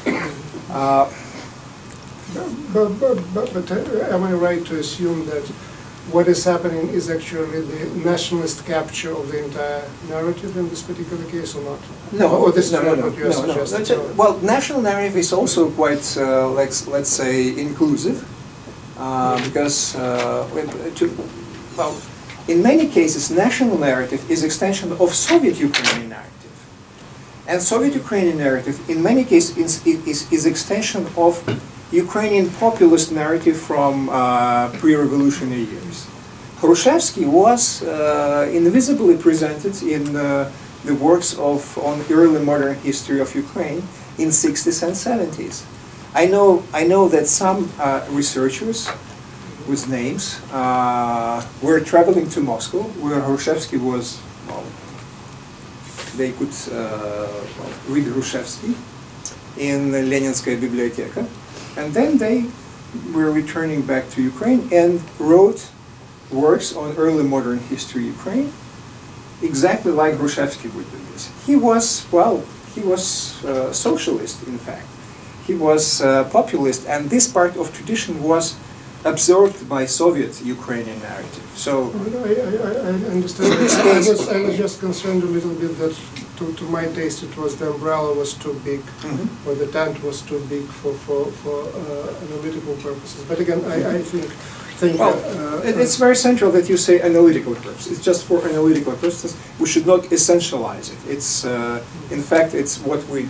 Speaker 2: But am I right to assume that what is happening is actually the nationalist capture of the entire narrative in this particular case, or not?
Speaker 1: No,
Speaker 2: or this
Speaker 1: no,
Speaker 2: is
Speaker 1: no,
Speaker 2: what you are suggesting?
Speaker 1: no. Well, national narrative is also quite, let's say, inclusive, because, well, in many cases, national narrative is extension of Soviet Ukrainian narrative, and Soviet Ukrainian narrative, in many cases, is extension of Ukrainian populist narrative from pre-revolutionary years. Hrushevsky was invisibly presented in the works on early modern history of Ukraine in 60s and 70s. I know that some researchers with names were traveling to Moscow, where Hrushevsky was, well, they could read Hrushevsky in Leninskaya Biblioteka. And then they were returning back to Ukraine and wrote works on early modern history Ukraine, exactly like Hrushevsky would do this. He was, well, he was socialist, in fact. He was populist, and this part of tradition was absorbed by Soviet Ukrainian narrative. So
Speaker 2: I understand. I was just concerned a little bit that, to my taste, it was the umbrella was too big, or the tent was too big for analytical purposes. But again, I think.
Speaker 1: Well, it's very central that you say analytical purposes. It's just for analytical purposes. We should not essentialize it. It's, in fact, it's what we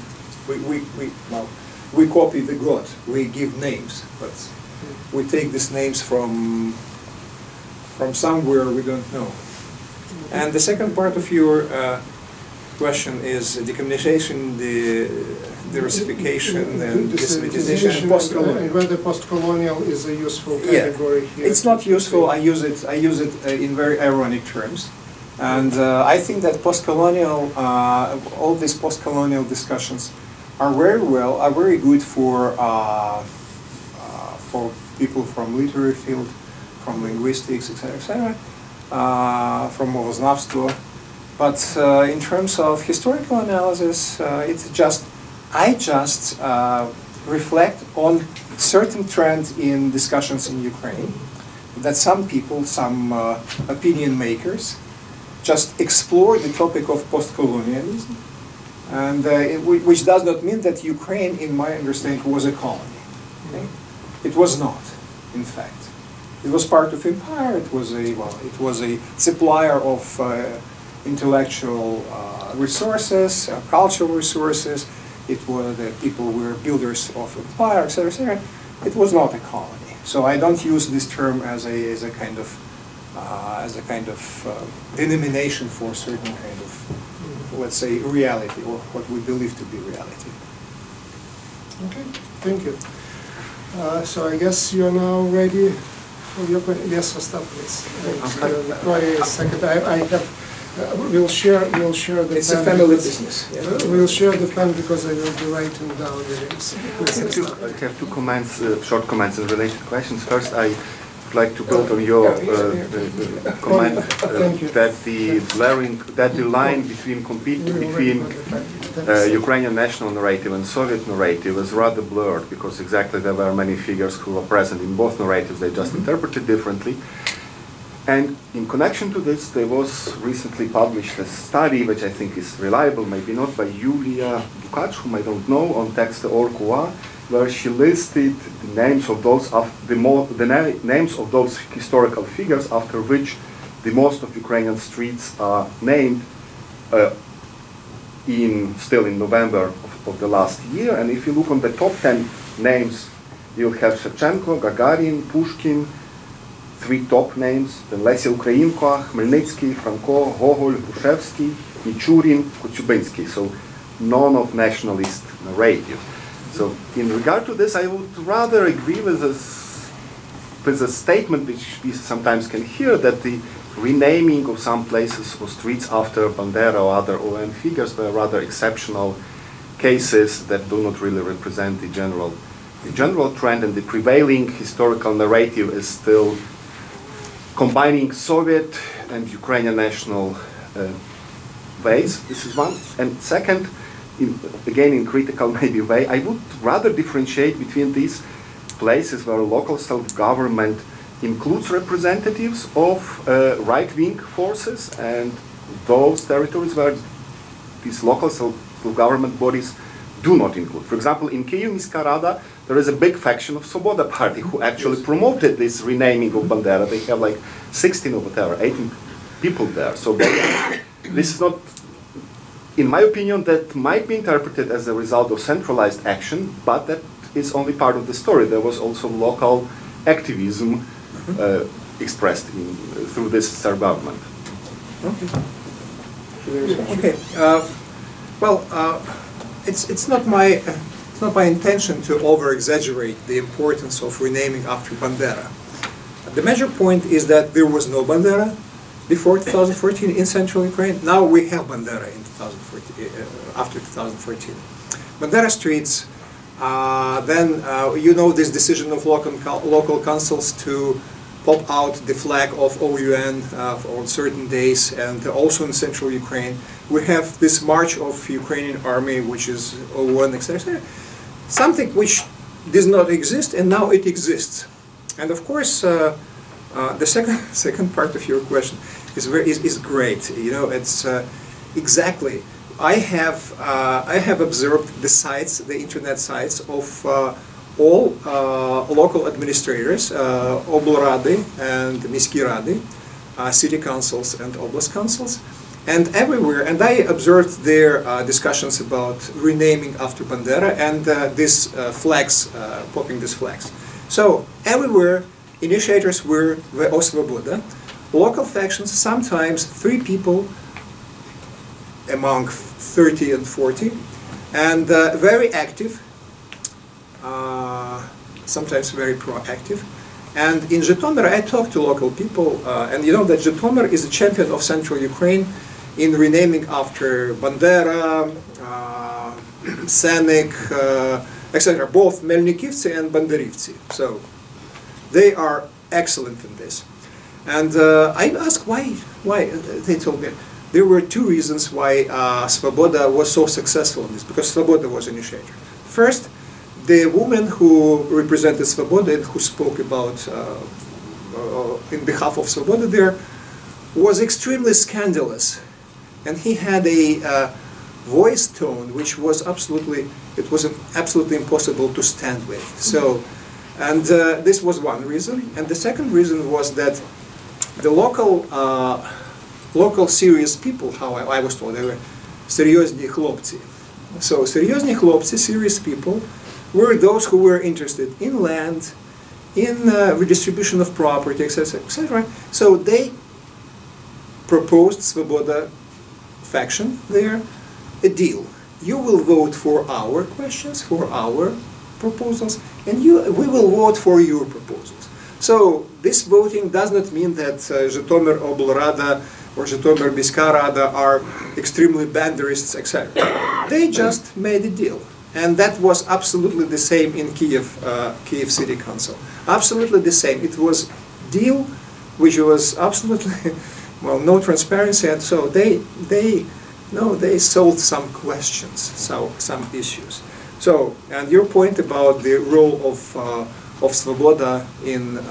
Speaker 1: copy the God. We give names, but we take these names from somewhere we don't know. And the second part of your question is decommunization, the Russification, and Sovietization, and post-colonial.
Speaker 2: And whether post-colonial is a useful category here.
Speaker 1: It's not useful. I use it in very ironic terms, and I think that post-colonial, all these post-colonial discussions are very good for people from literary field, from linguistics, etc., from movoznavstvo. But in terms of historical analysis, I just reflect on certain trend in discussions in Ukraine that some people, some opinion makers, just explore the topic of post-colonialism, and which does not mean that Ukraine, in my understanding, was a colony. Okay? It was not, in fact. It was part of empire. It was a supplier of intellectual resources, cultural resources. It was people were builders of empire, etc., etc. It was not a colony. So I don't use this term as a kind of denomination for a certain kind of, let's say, reality, or what we believe to be reality.
Speaker 2: Okay, thank you. So I guess you are now ready for your question. Yes, Ostap, please. Victoria is second. I have. We'll share the
Speaker 1: It's
Speaker 2: pen.
Speaker 1: a family business. Yeah.
Speaker 2: We'll share the pen because I will be writing down the names.
Speaker 3: I have two comments, short comments and related questions. First, I would like to build on your comment that the line between Ukrainian national narrative and Soviet narrative is rather blurred, because exactly there were many figures who were present in both narratives. They just interpreted differently. And in connection to this, there was recently published a study, which I think is reliable, maybe not, by Yulia Dukac, whom I don't know, on text.org, where she listed the names of those names of those historical figures after which the most of Ukrainian streets are named still in November of the last year. And if you look on the top 10 names, you'll have Shevchenko, Gagarin, Pushkin, 3 top names, then Lesya Ukrainka, Khmelnytsky, Franko, Gogol, Grushevsky, Michurin, Kotyubinsky. So none of nationalist narrative. So in regard to this, I would rather agree with a statement which we sometimes can hear, that the renaming of some places or streets after Bandera or other ON figures were rather exceptional cases that do not really represent the general trend, and the prevailing historical narrative is still combining Soviet and Ukrainian national ways. This is one. And second, again in critical maybe way, I would rather differentiate between these places where local self-government includes representatives of right-wing forces and those territories where these local self-government bodies do not include. For example, in Kyiv, Mieska Rada, there is a big faction of Svoboda party who actually promoted this renaming of Bandera. They have like 16 or whatever, 18 people there. So this is not, in my opinion, that might be interpreted as a result of centralized action, but that is only part of the story. There was also local activism expressed through this self-government.
Speaker 1: Okay. It's not my intention to over-exaggerate the importance of renaming after Bandera. The major point is that there was no Bandera before 2014 in central Ukraine. Now we have Bandera in 2014, after 2014. Bandera streets. Then you know this decision of local councils to pop out the flag of OUN on certain days, and also in central Ukraine. We have this march of Ukrainian army, which is OUN, etc. Something which does not exist, and now it exists. And of course, the second part of your question is great. You know, it's exactly. I have observed the sites, the internet sites of all local administrators, oblrady and Miski Rady, city councils and oblast councils, and everywhere. And I observed their discussions about renaming after Bandera and these flags, popping these flags. So everywhere, initiators were o Svoboda, local factions, sometimes 3 people among 30 and 40, and very active, sometimes very proactive. And in Zhytomyr, I talked to local people, and you know that Zhytomyr is a champion of central Ukraine in renaming after Bandera, Senik, etc., both Melnikivtsi and Banderivtsi. So they are excellent in this. And I asked why. They told me there were 2 reasons why Svoboda was so successful in this, because Svoboda was initiator. First, the woman who represented Svoboda and who spoke about in behalf of Svoboda there was extremely scandalous, and he had a voice tone which was absolutely impossible to stand with. So, and this was one reason, and the second reason was that the local serious people, how I was told, they were серьезні хлопці. So серьезні хлопці, serious people, were those who were interested in land, in redistribution of property, etc., etc. So they proposed Svoboda faction there a deal. You will vote for our questions, for our proposals, and we will vote for your proposals. So this voting does not mean that Zhytomyr oblrada or Zhytomyr Mieska Rada are extremely banderists, etc. They just made a deal. And that was absolutely the same in Kyiv City Council. Absolutely the same. It was deal which was absolutely, well, no transparency, and so they solved some questions, some issues. So, and your point about the role of Svoboda in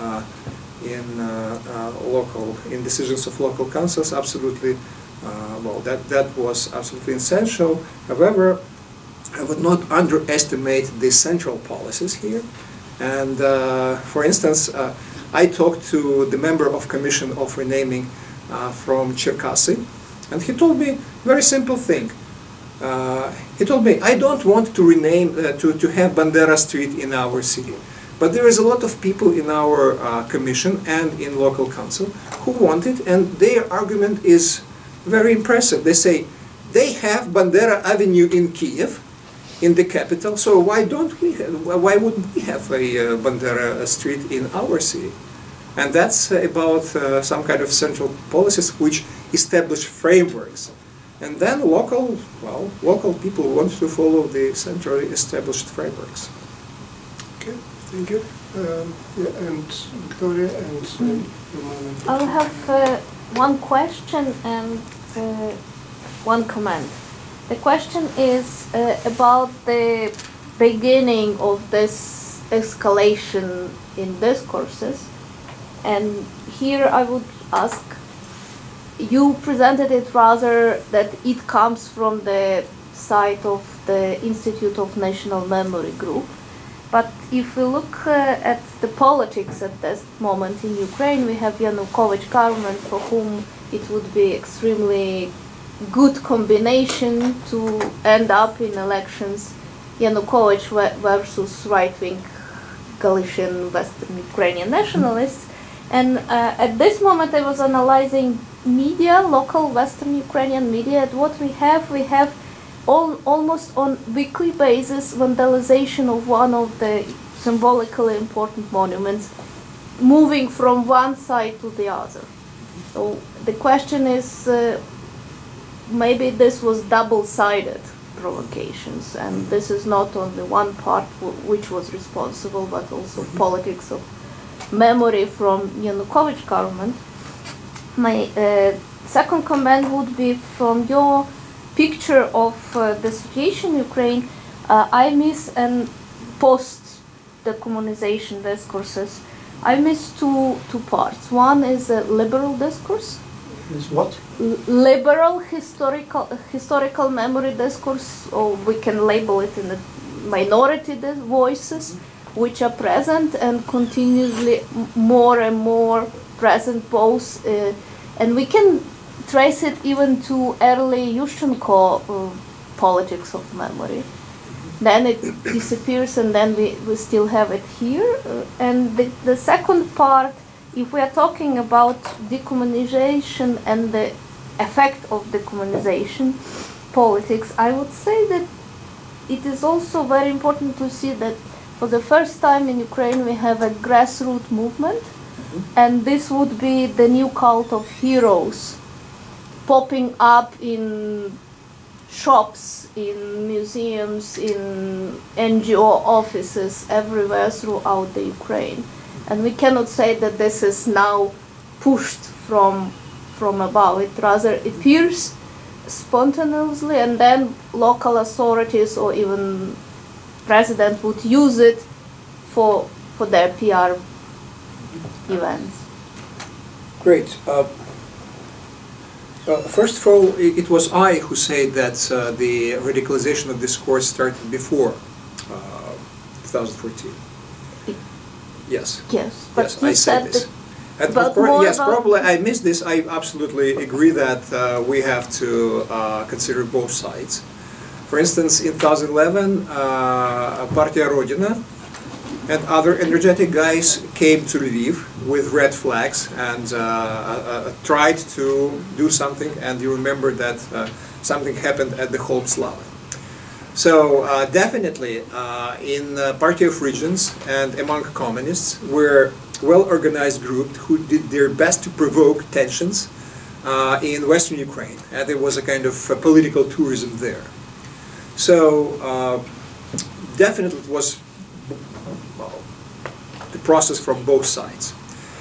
Speaker 1: decisions of local councils, absolutely, well, that was absolutely essential. However, I would not underestimate the central policies here. And for instance, I talked to the member of Commission of Renaming from Cherkasy, and he told me a very simple thing. He told me, I don't want to rename, to have Bandera Street in our city. But there is a lot of people in our commission and in local council who want it, and their argument is very impressive. They say, they have Bandera Avenue in Kyiv, in the capital, so why wouldn't we have a Bandera Street in our city? And that's about some kind of central policies which establish frameworks And then local people want to follow the centrally established frameworks.
Speaker 2: Okay, thank you. Yeah, and Victoria and
Speaker 4: I'll have one question and one comment. The question is about the beginning of this escalation in discourses. And here I would ask, you presented it rather that it comes from the side of the Institute of National Memory Group. But if we look at the politics at this moment in Ukraine, we have Yanukovych government for whom it would be extremely good combination to end up in elections Yanukovych versus right-wing Galician Western Ukrainian nationalists. And at this moment I was analyzing media, local Western Ukrainian media, and what we have almost on weekly basis vandalization of one of the symbolically important monuments, moving from one side to the other. So the question is, maybe this was double-sided provocations, and this is not only one part which was responsible, but also politics of memory from Yanukovych government. My second comment would be from your picture of the situation in Ukraine. I miss and post-decommunization discourses. I miss two parts. One is a liberal discourse.
Speaker 5: Is what?
Speaker 4: Liberal historical memory discourse, or we can label it in the minority voices, which are present and continuously more and more present both, and we can trace it even to early Yushchenko politics of memory. Then it disappears, and then we still have it here. And the second part, if we are talking about decommunization and the effect of decommunization politics, I would say that it is also very important to see that for the first time in Ukraine we have a grassroots movement, and this would be the new cult of heroes popping up in shops, in museums, in NGO offices everywhere throughout the Ukraine. And we cannot say that this is now pushed from above. It rather appears spontaneously, and then local authorities or even president would use it for their PR events.
Speaker 1: Great. First of all, it was I who said that the radicalization of discourse started before 2014. Yes.
Speaker 4: Yes, but
Speaker 1: yes,
Speaker 4: you
Speaker 1: I said this. And yes, probably I missed this. I absolutely agree that we have to consider both sides. For instance, in 2011, Partia Rodina and other energetic guys came to Lviv with red flags and tried to do something, and you remember that something happened at the Holm Slava. So definitely in Party of Regions and among communists were well-organized group who did their best to provoke tensions in Western Ukraine, and there was a kind of political tourism there. So definitely it was the process from both sides.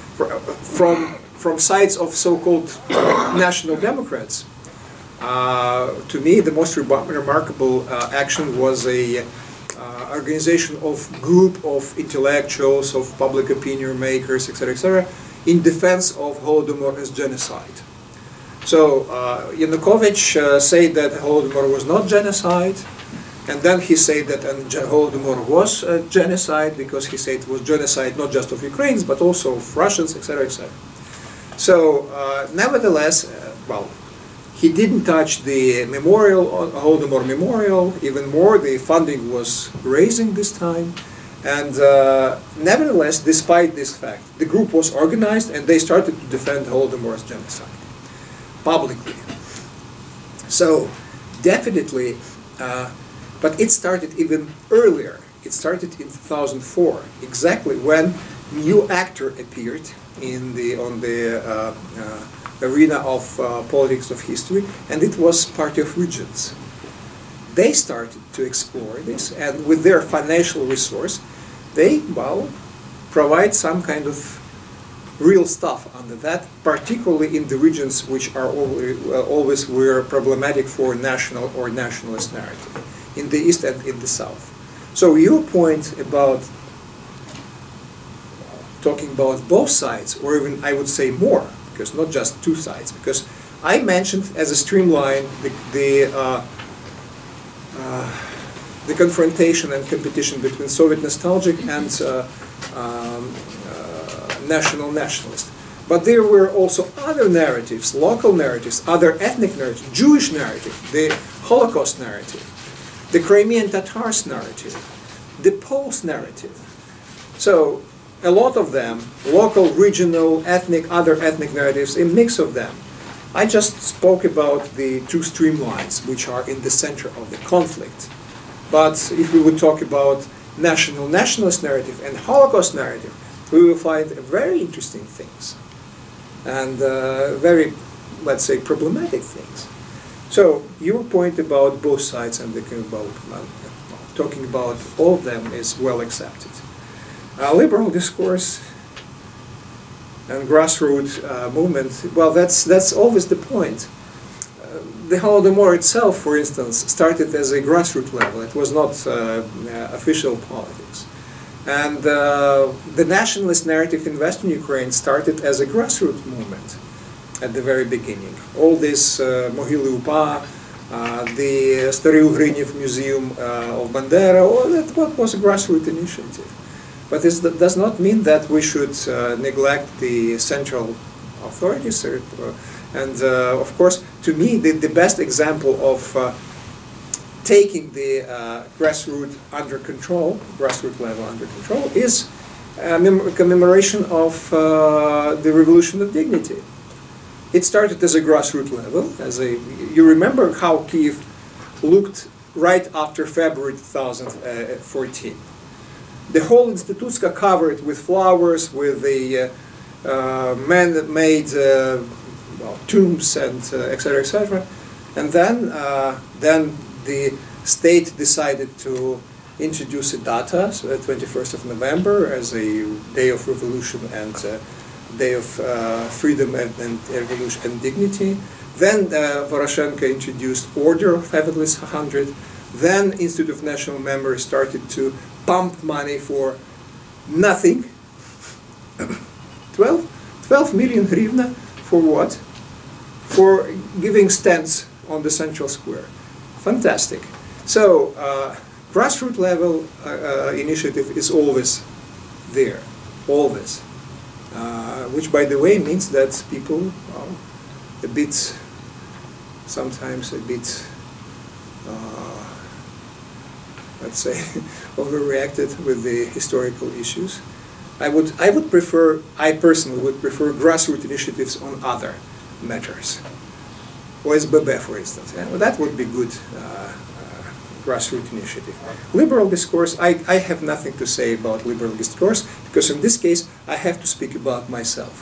Speaker 1: From sides of so-called national democrats, to me the most remarkable action was a organization of group of intellectuals, of public opinion makers, etc., in defense of Holodomor as genocide. So Yanukovych said that Holodomor was not genocide, and then he said that Holodomor was genocide because he said it was genocide not just of Ukrainians but also of Russians, etc., etc. So nevertheless, well, he didn't touch the memorial, Holodomor memorial. Even more, the funding was raising this time. And nevertheless, despite this fact, the group was organized and they started to defend Holodomor as genocide publicly. So definitely, but it started even earlier. It started in 2004, exactly when new actor appeared in on the arena of politics of history, and it was party of regions. They started to explore this, and with their financial resource, they, well, provide some kind of real stuff under that, particularly in the regions which are always were problematic for national or nationalist narrative, in the East and in the South. So your point about talking about both sides, or even I would say more, because not just two sides, because I mentioned as a streamline the confrontation and competition between Soviet nostalgic and national nationalist. But there were also other narratives, local narratives, other ethnic narratives, Jewish narrative, the Holocaust narrative, the Crimean Tatars narrative, the Poles narrative. So a lot of them, local, regional, ethnic, other ethnic narratives, a mix of them. I just spoke about the two streamlines which are in the center of the conflict. But if we would talk about national nationalist narrative and Holocaust narrative, we will find very interesting things and very, let's say, problematic things. So your point about both sides and talking about all of them is well accepted. Liberal discourse and grassroots movement, well, that's always the point. The Holodomor itself, for instance, started as a grassroots level. It was not official politics. And the nationalist narrative in Western Ukraine started as a grassroots movement at the very beginning. All this Mohyly Upa, the Stary Ugrinev Museum of Bandera, all that was a grassroots initiative. But this does not mean that we should neglect the central authorities. And of course, to me, the best example of taking the grassroots under control, grassroots level under control, is a commemoration of the Revolution of Dignity. It started as a grassroots level. You remember how Kiev looked right after February 2014. The whole Institutska covered with flowers, with the man-made tombs and etc., etc. And then the state decided to introduce a data, so the 21st of November, as a day of revolution and day of freedom and revolution and dignity. Then Poroshenko introduced Order of Fabulous 100. Then Institute of National Memory started to pump money for nothing. 12 million hryvnia for what? For giving stands on the central square. Fantastic. So grassroots level initiative is always there, always. Which, by the way, means that people are a bit, sometimes a bit, let's say, overreacted with the historical issues. I personally would prefer grassroots initiatives on other matters. OSBB, for instance. Yeah? Well, that would be good grassroots initiative. Liberal discourse, I have nothing to say about liberal discourse, because in this case, I have to speak about myself.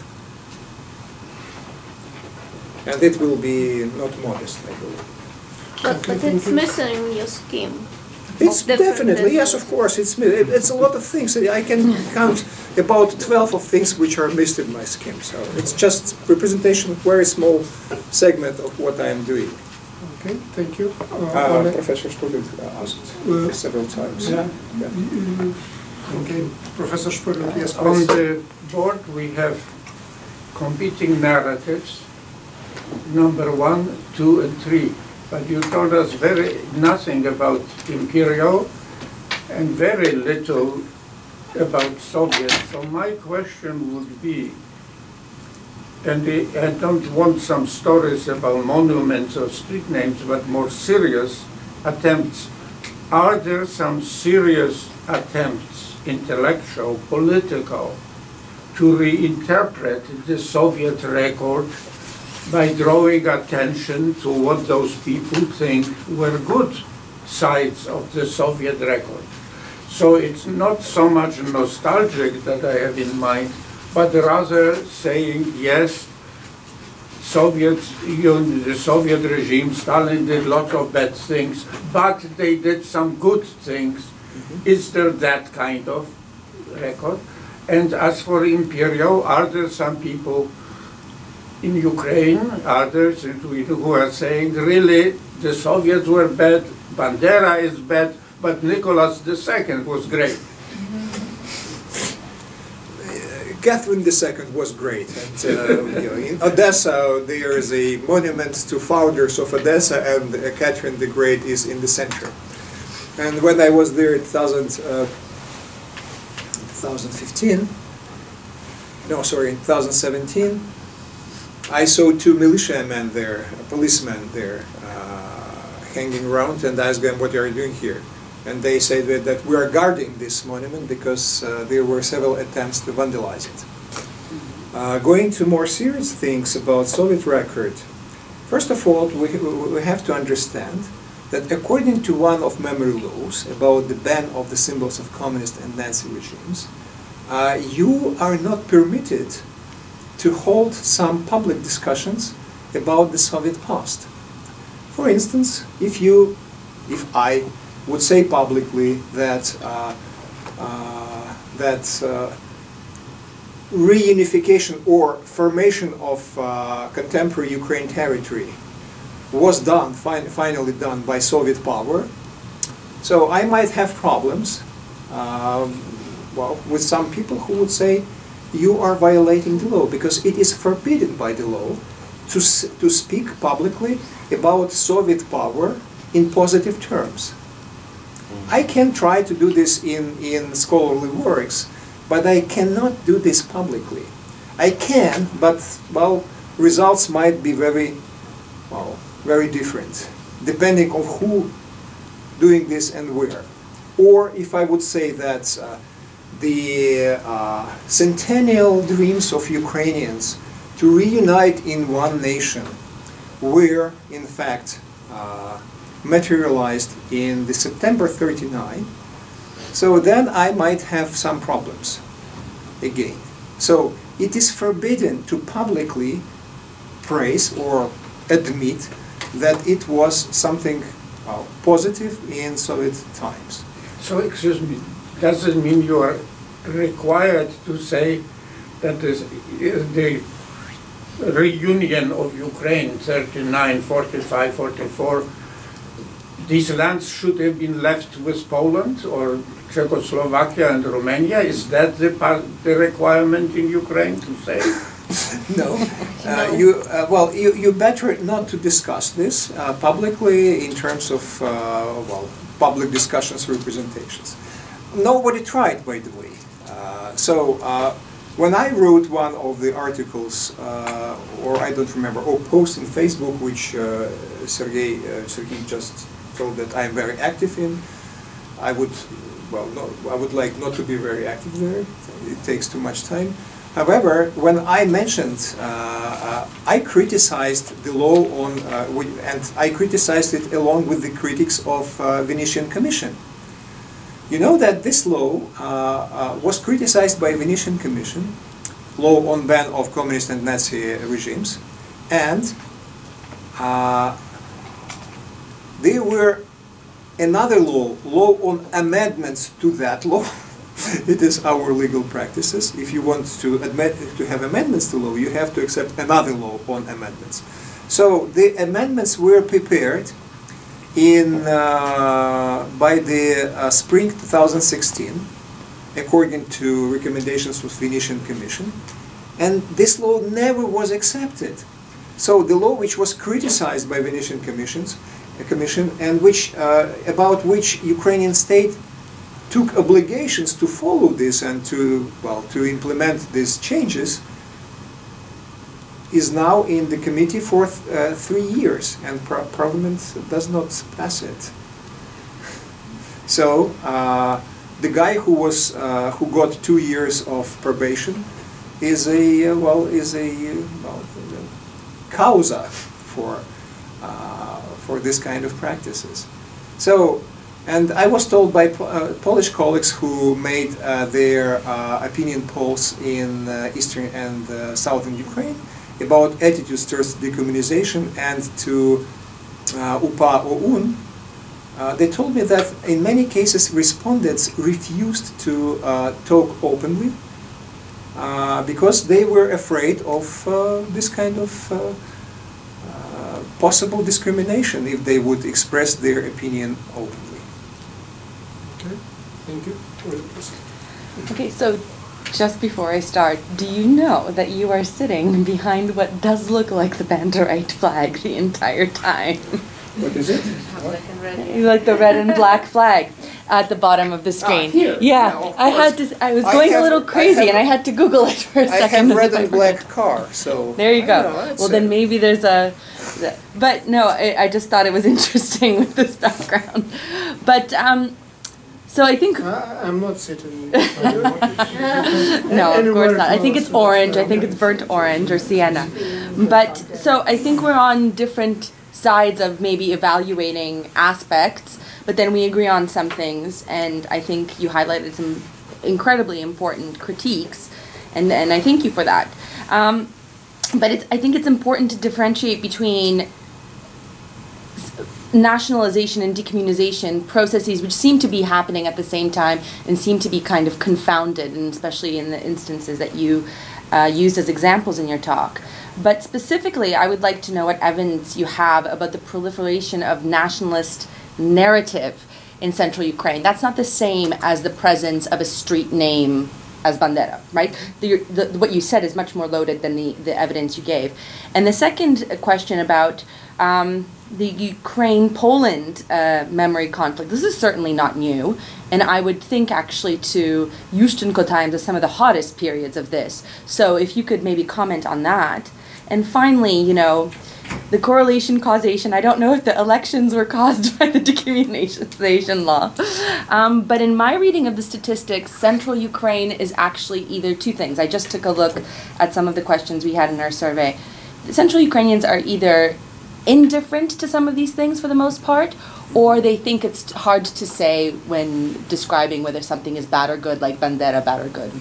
Speaker 1: And it will be not modest, I believe.
Speaker 4: But it's missing in your scheme.
Speaker 1: It's definitely, yes, of course, it's a lot of things. I can count about 12 of things which are missed in my scheme. So it's just representation of a very small segment of what I am doing.
Speaker 2: Okay, thank you.
Speaker 1: Professor Student asked several times.
Speaker 2: Yeah. Okay, Professor Student, yes,
Speaker 5: On
Speaker 2: please.
Speaker 5: the board we have competing narratives, number 1, 2, and 3. But you told us nothing about imperial and very little about Soviet. So my question would be, and I don't want some stories about monuments or street names, but more serious attempts. Are there some serious attempts, intellectual, political, to reinterpret the Soviet record by drawing attention to what those people think were good sides of the Soviet record? So it's not so much nostalgic that I have in mind, but rather saying, yes, the Soviet regime, Stalin did lots of bad things, but they did some good things. Is there that kind of record? And as for Imperial, are there some people in Ukraine, others who are saying, really, the Soviets were bad, Bandera is bad, but Nicholas II was great?
Speaker 1: Catherine II was great, and you know, in Odessa there is a monument to founders of Odessa, and Catherine the Great is in the center. And when I was there in 2015, no, sorry, in 2017, I saw two militiamen there, policemen there, hanging around, and I asked them, what are you doing here? And they said that we are guarding this monument because there were several attempts to vandalize it. Going to more serious things about Soviet record, first of all, we have to understand that according to one of memory laws about the ban of the symbols of communist and Nazi regimes, you are not permitted to hold some public discussions about the Soviet past. For instance, if I would say publicly that reunification or formation of contemporary Ukraine territory was done, finally done by Soviet power, so I might have problems well, with some people who would say you are violating the law because it is forbidden by the law to speak publicly about Soviet power in positive terms. I can try to do this in scholarly works, but I cannot do this publicly. I can, but, well, results might be very different, depending on who doing this and where. Or if I would say that the centennial dreams of Ukrainians to reunite in one nation were, in fact, materialized in the September 39, so then I might have some problems again. So it is forbidden to publicly praise or admit that it was something positive in Soviet times.
Speaker 5: So, excuse me, does it mean you are required to say that the reunion of Ukraine, 39, 45, 44, these lands should have been left with Poland or Czechoslovakia and Romania? Is that the requirement in Ukraine to say?
Speaker 1: No. You better not to discuss this publicly in terms of public discussions, representations. Nobody tried, by the way. When I wrote one of the articles, or I don't remember, or post in Facebook, which Sergei just told that I'm very active in, I would like not to be very active there. It takes too much time. However, when I mentioned, I criticized the law on, and I criticized it along with the critics of Venetian Commission. You know that this law was criticized by Venetian Commission, law on ban of communist and Nazi regimes, and there were another law on amendments to that law. It is our legal practices. If you want to have amendments to law, you have to accept another law on amendments. So the amendments were prepared by the spring 2016, according to recommendations of Venetian Commission, and this law never was accepted. So the law which was criticized by Venetian Commission and about which Ukrainian state took obligations to follow this and to implement these changes, is now in the committee for 3 years, and Parliament does not pass it. So the guy who got 2 years of probation is a causa for this kind of practices. So. And I was told by Polish colleagues who made their opinion polls in eastern and southern Ukraine, about attitudes towards decommunization and to UPA OUN, they told me that in many cases respondents refused to talk openly because they were afraid of this kind of possible discrimination if they would express their opinion openly.
Speaker 2: Okay, thank you.
Speaker 6: Okay, so just before I start, do you know that you are sitting behind what does look like the Banderite flag the entire time?
Speaker 1: What is it?
Speaker 6: Like the red and black flag at the bottom of the screen.
Speaker 1: Here.
Speaker 6: Yeah,
Speaker 1: Yeah, of
Speaker 6: I had
Speaker 1: course.
Speaker 6: to. I was going a little crazy, and I had to Google it for a
Speaker 1: I
Speaker 6: second.
Speaker 1: have red
Speaker 6: as
Speaker 1: and
Speaker 6: if I
Speaker 1: black
Speaker 6: forgot.
Speaker 1: car, so
Speaker 6: There you
Speaker 1: I
Speaker 6: go.
Speaker 1: know,
Speaker 6: Well, then maybe there's a. But no, I just thought it was interesting with this background. But so I think.
Speaker 2: I'm not sitting.
Speaker 6: No, of course not. I think it's orange. I think it's burnt orange or sienna. But so I think we're on different sides of maybe evaluating aspects, but then we agree on some things, and I think you highlighted some incredibly important critiques, and I thank you for that. But I think it's important to differentiate between nationalization and decommunization processes which seem to be happening at the same time and seem to be kind of confounded, and especially in the instances that you used as examples in your talk. But specifically, I would like to know what evidence you have about the proliferation of nationalist narrative in central Ukraine. That's not the same as the presence of a street name as Bandera, right? What you said is much more loaded than the evidence you gave. And the second question about the Ukraine-Poland memory conflict. This is certainly not new, and I would think actually to Yushchenko times as some of the hottest periods of this. So if you could maybe comment on that. And finally, you know, the correlation causation, I don't know if the elections were caused by the decommunization law, but in my reading of the statistics, central Ukraine is actually either two things. I just took a look at some of the questions we had in our survey. The central Ukrainians are either indifferent to some of these things for the most part, or they think it's hard to say when describing whether something is bad or good, like Bandera, bad or good.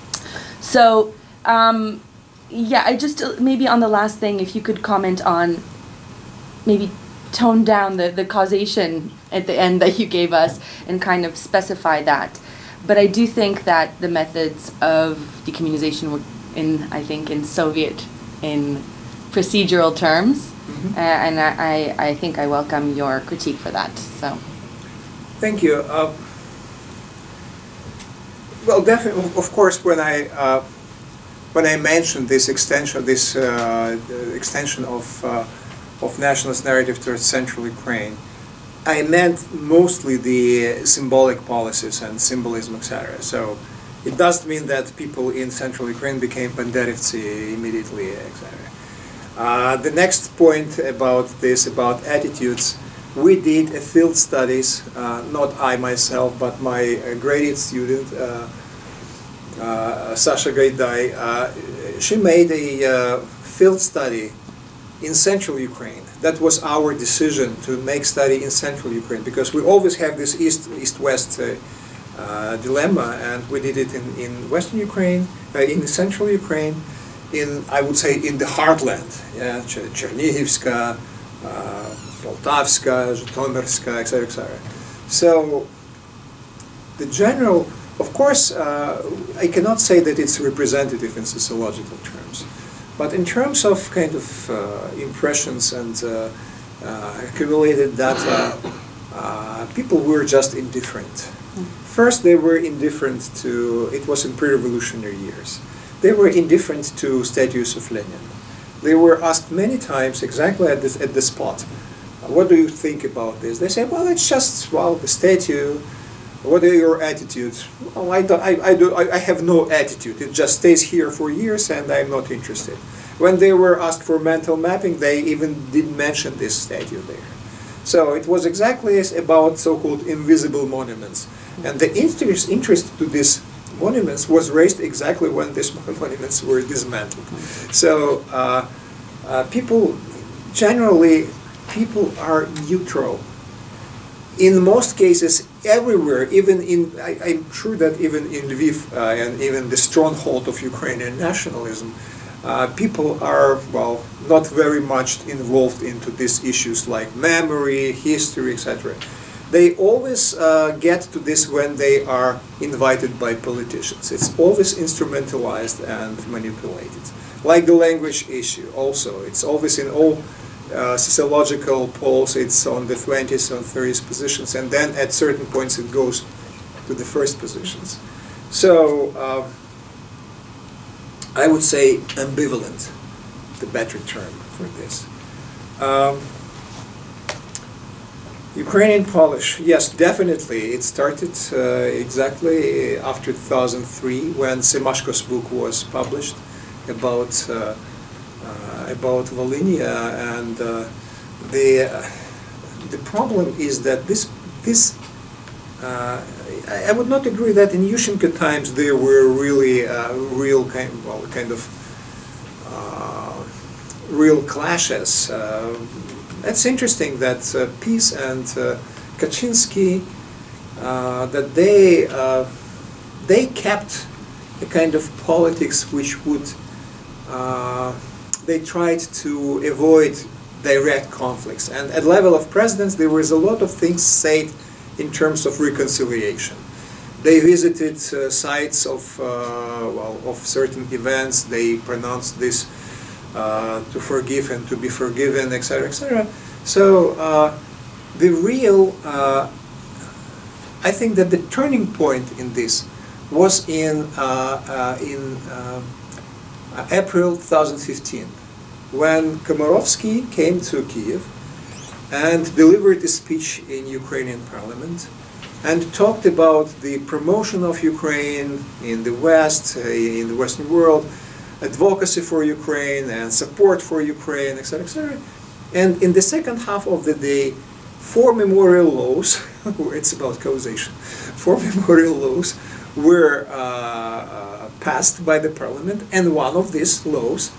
Speaker 6: So, yeah, I just, maybe on the last thing, if you could comment on, maybe tone down the causation at the end that you gave us and kind of specify that. But I do think that the methods of decommunization were I think, in Soviet, in procedural terms. And I think I welcome your critique for that. So,
Speaker 1: thank you. Well, definitely, of course, when I mentioned this extension, of nationalist narrative towards central Ukraine, I meant mostly the symbolic policies and symbolism, etc. So it does mean that people in central Ukraine became Banderivtsi immediately, etc. The next point about attitudes, we did a field studies, not I myself, but my graded student, Sasha Gaidai, she made a field study in central Ukraine. That was our decision to make study in central Ukraine, because we always have this east-west dilemma, and we did it in western Ukraine, in central Ukraine, I would say in the heartland, Chernihivska, Poltavska, Zhytomyrska, etc., etc. So the general, of course, I cannot say that it's representative in sociological terms, but in terms of kind of impressions and accumulated data, people were just indifferent. First, they were indifferent to, it was in pre-revolutionary years, they were indifferent to statues of Lenin. They were asked many times exactly at the spot, what do you think about this? They say, well, it's just, well, the statue. What are your attitudes? Well, I have no attitude. It just stays here for years and I'm not interested. When they were asked for mental mapping, they even didn't mention this statue there. So it was exactly about so-called invisible monuments. And the interest to these monuments was raised exactly when these monuments were dismantled. So people are neutral. In most cases, everywhere, even I'm sure that even in Lviv and even the stronghold of Ukrainian nationalism, people are, well, not very much involved into these issues like memory, history, etc. They always get to this when they are invited by politicians. It's always instrumentalized and manipulated. Like the language issue also. It's always in all sociological polls, it's on the 20th and 30th positions, and then at certain points it goes to the first positions. So I would say ambivalent, the better term for this. Ukrainian Polish, yes, definitely. It started exactly after 2003 when Semashko's book was published about Volhynia, and the problem is that this I would not agree that in Yushchenko times there were really real kind of real clashes. It's interesting that Peace and Kaczynski that they kept a kind of politics which would they tried to avoid direct conflicts, and at level of presidents there was a lot of things said in terms of reconciliation. They visited sites of certain events. They pronounced this to forgive and to be forgiven, etc., etc. So the real, I think that the turning point in this was in April 2015, when Komarovsky came to Kiev and delivered a speech in Ukrainian parliament and talked about the promotion of Ukraine in the West, in the Western world, advocacy for Ukraine and support for Ukraine, etc., etc. And in the second half of the day, 4 memorial laws, it's about causation, 4 memorial laws were passed by the parliament, and one of these laws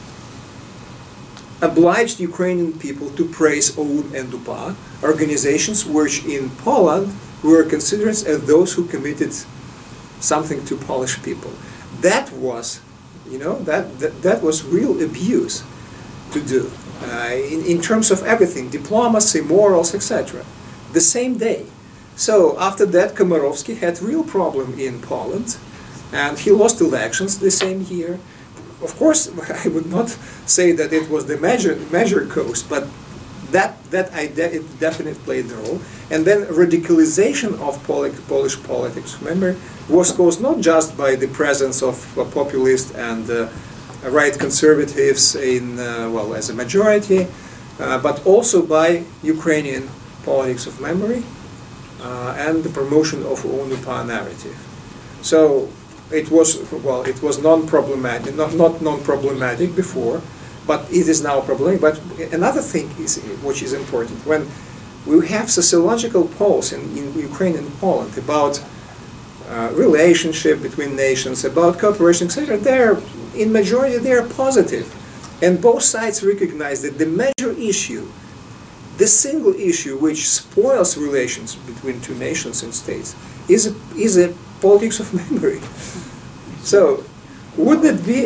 Speaker 1: obliged Ukrainian people to praise OUN and UPA, organizations which in Poland were considered as those who committed something to Polish people. That was, you know, that was real abuse to do in terms of everything, diplomacy, morals, etc. The same day. So after that, Komarovsky had real problem in Poland, and he lost elections the same year. Of course, I would not say that it was the major cause, but it definitely played a role. And then radicalization of Polish politics, remember, was caused not just by the presence of populist and right conservatives in as a majority, but also by Ukrainian politics of memory and the promotion of UNUPA narrative. So it was non-problematic, not non-problematic before, but it is now problematic. But another thing which is important, when we have sociological polls in Ukraine and Poland about relationship between nations, about cooperation, etc., in majority they are positive, and both sides recognize that the major issue, the single issue which spoils relations between two nations and states, is a politics of memory. So, would it be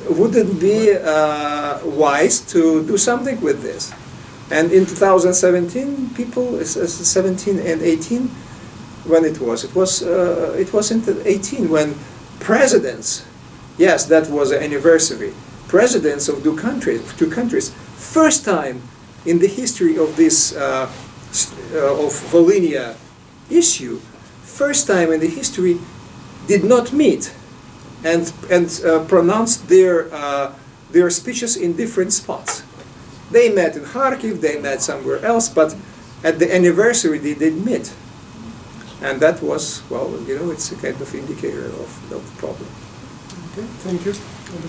Speaker 1: wise to do something with this? And in 2017, people, 17 and 18, when it was in 18 when presidents, yes, that was an anniversary, presidents of two countries, first time in the history of this of Volhynia issue, first time in the history, did not meet and pronounced their speeches in different spots. They met in Kharkiv, they met somewhere else, but at the anniversary they did meet. And that was, well, you know, it's a kind of indicator of the problem.
Speaker 2: Okay, thank you.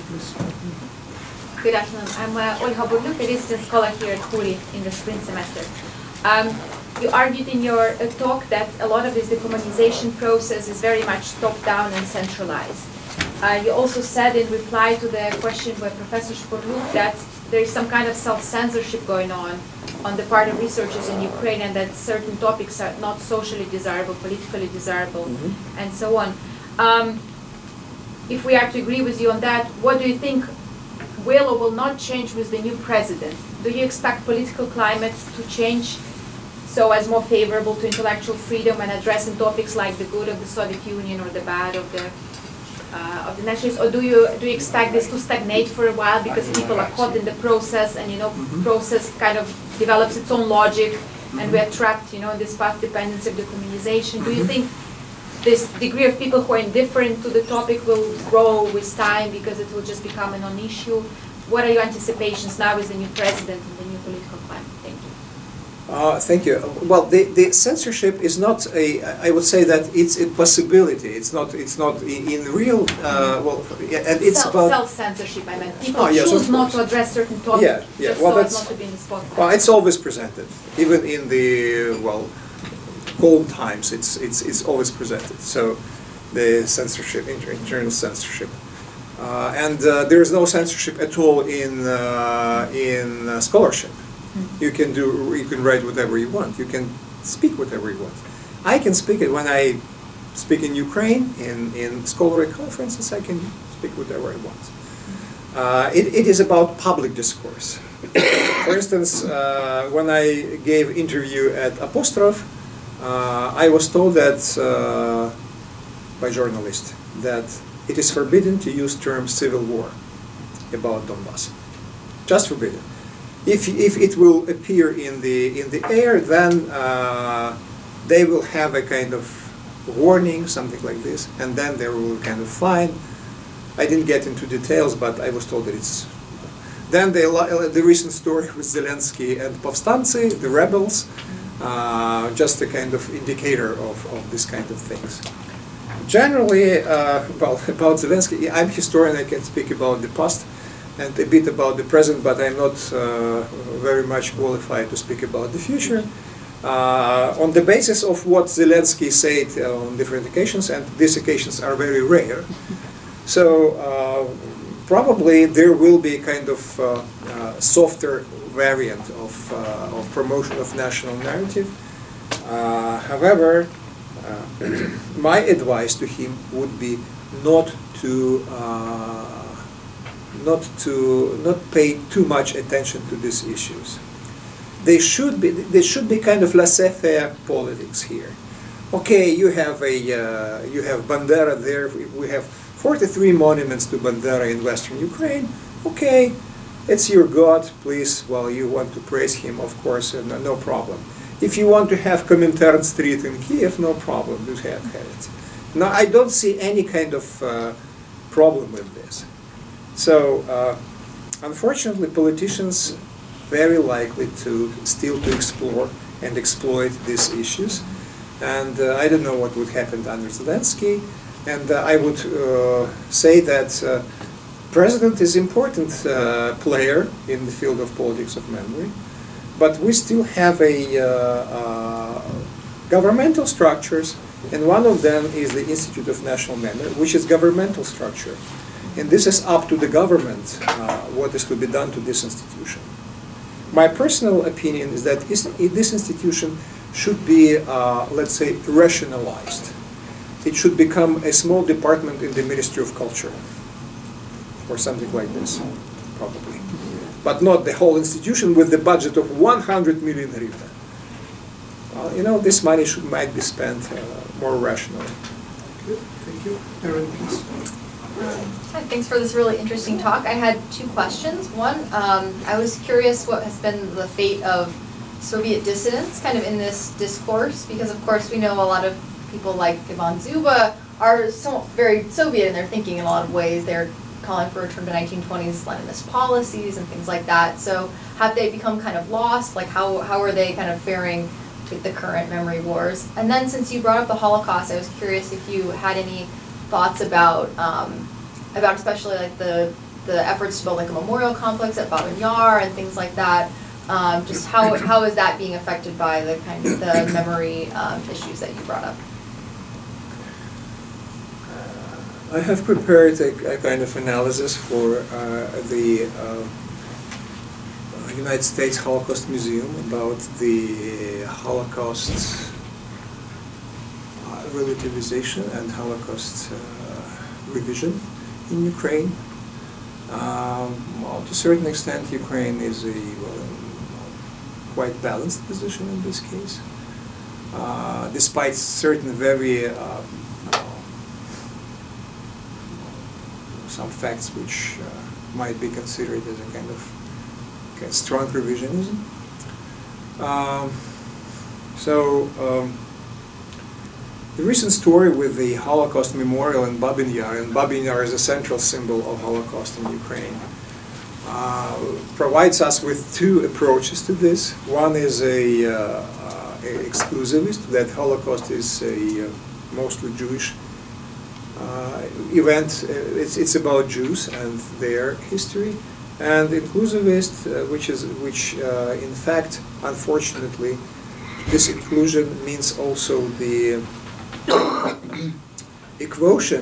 Speaker 7: Good afternoon. I'm Olga Burluk, a resident scholar here at HURI in the spring semester. You argued in your talk that a lot of this decommunization process is very much top-down and centralized. You also said in reply to the question by Professor Burluk that there is some kind of self-censorship going on the part of researchers in Ukraine, and that certain topics are not socially desirable, politically desirable, and so on. If we are to agree with you on that, what do you think will or will not change with the new president? Do you expect political climate to change so as more favorable to intellectual freedom and addressing topics like the good of the Soviet Union or the bad of the nationalists, or do you expect this to stagnate for a while because people are caught in the process, and process kind of develops its own logic, and we are trapped, in this path dependency of decommunization? Do you think this degree of people who are indifferent to the topic will grow with time because it will just become a non-issue? What are your anticipations now with the new president and the new political climate? Thank you.
Speaker 1: Thank you. Well, the censorship is not a. I would say that it's a possibility. It's not in real. And it's about
Speaker 7: self-censorship. I meant people choose not to address certain topics. Just
Speaker 1: well,
Speaker 7: so as not to be in the spotlight.
Speaker 1: Well, it's always presented, even in the cold times. It's always presented. So, the censorship, internal censorship, and there is no censorship at all in scholarship. You can write whatever you want. You can speak whatever you want. I can speak it when I speak in Ukraine, in scholarly conferences. I can speak whatever I want. It is about public discourse. For instance, when I gave interview at Apostrov, I was told that by journalists that it is forbidden to use term civil war about Donbass. Just forbidden. If it will appear in the air, then they will have a kind of warning, something like this, and then there will kind of fine. I didn't get into details, but I was told that it's. Then the recent story with Zelensky and Povstanцы, the rebels, just a kind of indicator of this kind of things. Generally, about Zelensky, I'm a historian. I can speak about the past and a bit about the present, but I'm not very much qualified to speak about the future. On the basis of what Zelensky said on different occasions, and these occasions are very rare, so probably there will be kind of softer variant of promotion of national narrative. However, my advice to him would be not pay too much attention to these issues. There should be kind of laissez-faire politics here. Okay, you have Bandera there. We have 43 monuments to Bandera in Western Ukraine. Okay, it's your god. Please, well, you want to praise him, of course, no problem. If you want to have Comintern Street in Kiev, no problem. You have it. Now, I don't see any kind of problem with this. So, unfortunately, politicians very likely to still to explore and exploit these issues, and I don't know what would happen under Zelensky. And I would say that president is important player in the field of politics of memory, but we still have a governmental structures, and one of them is the Institute of National Memory, which is governmental structure. And this is up to the government what is to be done to this institution. My personal opinion is that this institution should be, let's say, rationalized. It should become a small department in the Ministry of Culture, or something like this, probably. But not the whole institution with the budget of 100 million hryvnia. Well, this money might be spent more rationally.
Speaker 2: Good, thank you. Erin, please.
Speaker 8: Hi, thanks for this really interesting talk. I had two questions. One, I was curious what has been the fate of Soviet dissidents kind of in this discourse, because of course we know a lot of people like Ivan Zuba are very Soviet in their thinking in a lot of ways. They're calling for a return to 1920s Leninist policies and things like that. So have they become kind of lost? Like how are they kind of faring with the current memory wars? And then since you brought up the Holocaust, I was curious if you had any thoughts about especially like the efforts to build like a memorial complex at Babin Yar and things like that. Just how is that being affected by the kind of the memory issues that you brought up?
Speaker 1: I have prepared a kind of analysis for the United States Holocaust Museum about the Holocaust relativization and Holocaust revision in Ukraine. Well, to a certain extent, Ukraine is a quite balanced position in this case, despite certain very some facts which might be considered as a kind of strong revisionism. The recent story with the Holocaust memorial in Babyn Yar, and Babyn Yar is a central symbol of Holocaust in Ukraine, provides us with two approaches to this. One is a exclusivist, that Holocaust is a mostly Jewish event. It's about Jews and their history, and inclusivist, which in fact, unfortunately, this inclusion means also the equation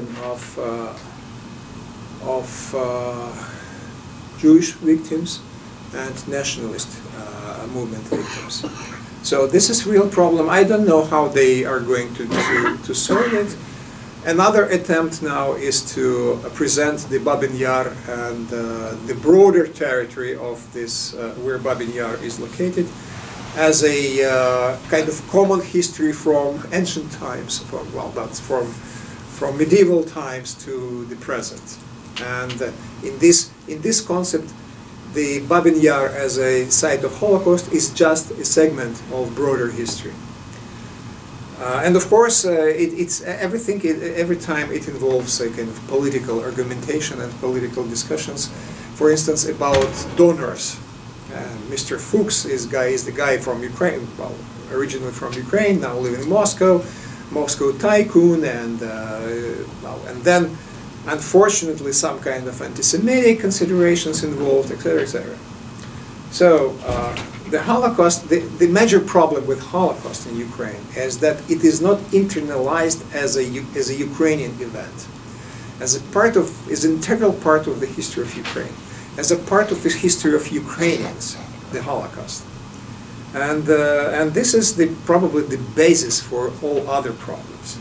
Speaker 1: of Jewish victims and nationalist movement victims. So this is a real problem. I don't know how they are going to solve it. Another attempt now is to present the Babyn Yar and the broader territory of this, where Babyn Yar is located, as a kind of common history from ancient times, from medieval times to the present. And in this concept, the Babyn Yar as a site of Holocaust is just a segment of broader history. And of course, it's everything. Every time it involves a kind of political argumentation and political discussions. For instance, about donors. Mr. Fuchs is the guy from Ukraine, well, originally from Ukraine, now living in Moscow tycoon, and then, unfortunately, some kind of anti-Semitic considerations involved, etc., etc. So the Holocaust, the major problem with Holocaust in Ukraine is that it is not internalized as a Ukrainian event, as an integral part of the history of Ukraine, as a part of the history of Ukrainians, the Holocaust. And this is probably the basis for all other problems.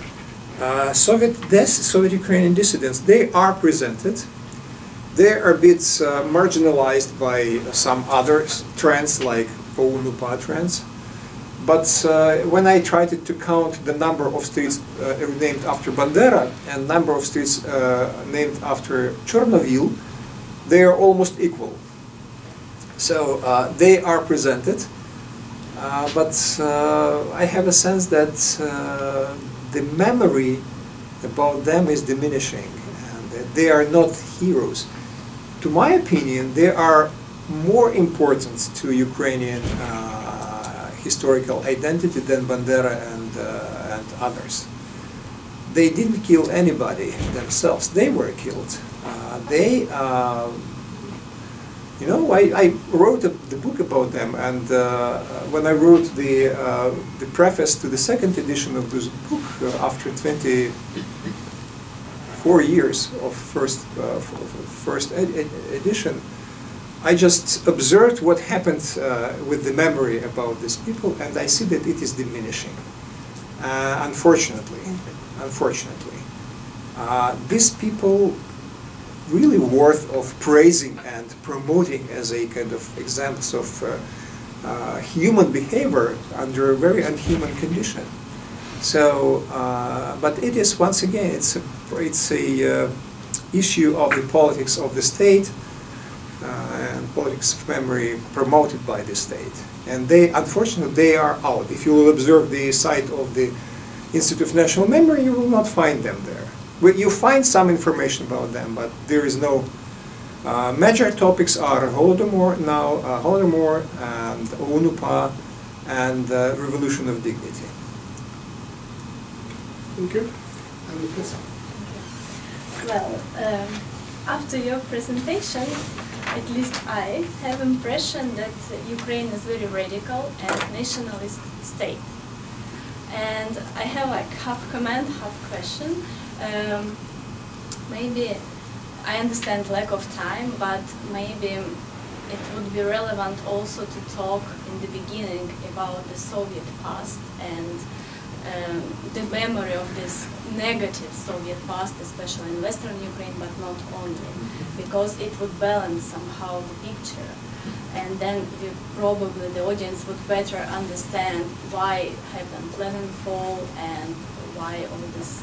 Speaker 1: Soviet Ukrainian dissidents, they are presented. They are a bit marginalized by some other trends like OUN-UPA trends. But when I tried to count the number of streets named after Bandera and number of streets named after Chernovil, they are almost equal. So they are presented, but I have a sense that the memory about them is diminishing, and that they are not heroes. To my opinion, they are more important to Ukrainian historical identity than Bandera and others. They didn't kill anybody themselves. They were killed. I wrote the book about them, and when I wrote the preface to the second edition of this book, after 24 years of first edition, I just observed what happened with the memory about these people, and I see that it is diminishing. Unfortunately, these people really worth of praising and promoting as a kind of examples of human behavior under a very unhuman condition. So, but it is, once again, it's a issue of the politics of the state and politics of memory promoted by the state. And unfortunately, they are out. If you will observe the site of the Institute of National Memory, you will not find them there. You find some information about them, but there is no major topics are Holodomor now, Holodomor and OUN-UPA and Revolution of Dignity.
Speaker 2: Thank you.
Speaker 9: Well, after your presentation, at least I have impression that Ukraine is very radical and nationalist state. And I have like half comment, half question. Maybe I understand lack of time, but maybe it would be relevant also to talk in the beginning about the Soviet past and the memory of this negative Soviet past, especially in Western Ukraine, but not only, because it would balance somehow the picture. And then probably the audience would better understand why happened Leninfall and why all this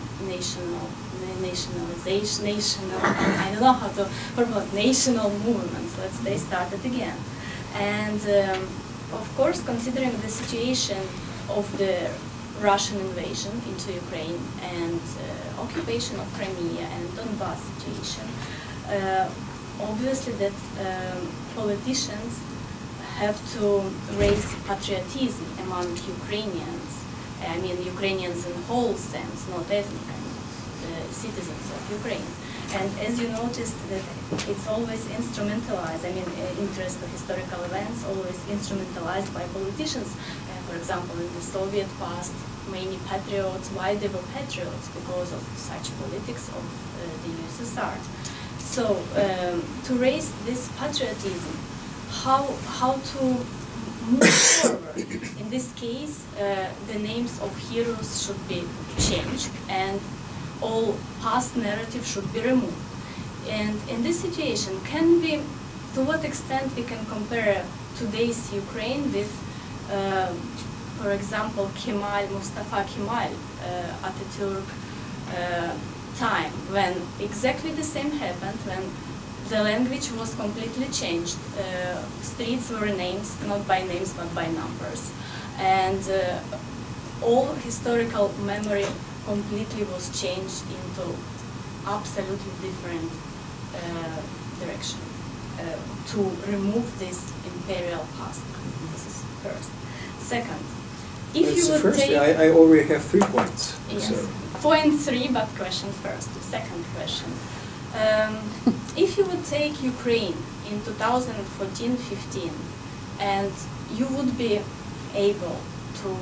Speaker 9: I don't know how to formulate, national movements, they started again. And of course, considering the situation of the Russian invasion into Ukraine and occupation of Crimea and Donbass situation, obviously that politicians have to raise patriotism among Ukrainians. I mean Ukrainians in whole sense, not ethnic, citizens of Ukraine. And as you noticed, that it's always instrumentalized, I mean interest of historical events always instrumentalized by politicians. For example, in the Soviet past, many patriots, why they were patriots? Because of such politics of the USSR. So to raise this patriotism, how to move forward? In this case, the names of heroes should be changed and all past narrative should be removed. And in this situation, to what extent we can compare today's Ukraine with, for example, Mustafa Kemal, Atatürk time, when exactly the same happened, when the language was completely changed. Streets were names, not by names, but by numbers. And all historical memory completely was changed into absolutely different direction to remove this imperial past. This is first. Second, if you would take...
Speaker 1: I already have 3 points.
Speaker 9: Yes.
Speaker 1: So.
Speaker 9: Point 3, but question first. Second question. If you would take Ukraine in 2014-15 and you would be able to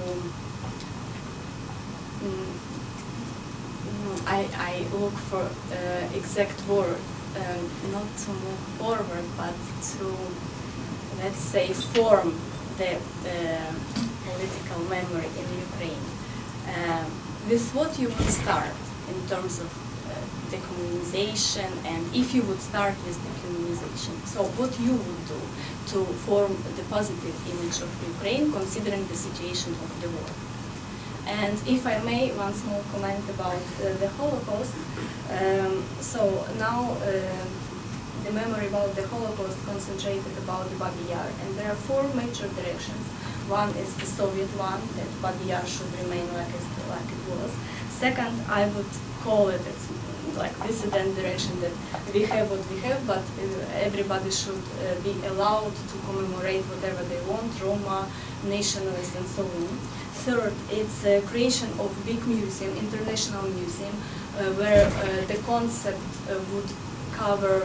Speaker 9: I look for exact word, not to move forward, but to, let's say, form the political memory in Ukraine. With what you would start in terms of decommunization, and if you would start with decommunization, so what you would do to form the positive image of Ukraine, considering the situation of the war. And if I may, one small comment about the Holocaust. So now the memory about the Holocaust concentrated about the Babi Yar, and there are 4 major directions. One is the Soviet one, that Babi Yar should remain like it was. Second, I would call it, it's like dissident direction, that we have what we have, but everybody should be allowed to commemorate whatever they want, Roma, nationalists, and so on. Third, it's a creation of big museum, international museum, where the concept would cover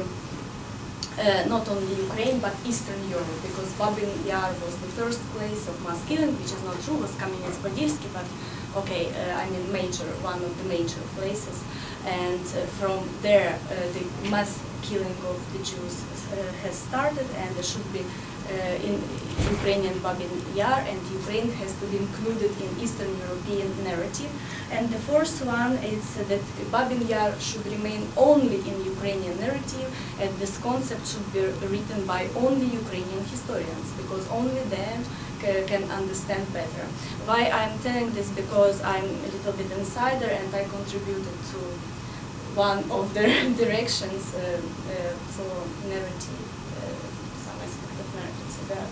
Speaker 9: not only Ukraine, but Eastern Europe, because Babin Yar was the first place of mass killing, which is not true, was Kamenets-Podilsky, but okay, I mean one of the major places. And from there, the mass killing of the Jews has started, and there should be in Ukrainian Babin Yar, and Ukraine has to be included in Eastern European narrative. And the fourth one is that Babin Yar should remain only in Ukrainian narrative, and this concept should be written by only Ukrainian historians, because only them can understand better. Why I'm telling this? Because I'm a little bit insider, and I contributed to one of the directions for narrative, some aspect of narrative. So that,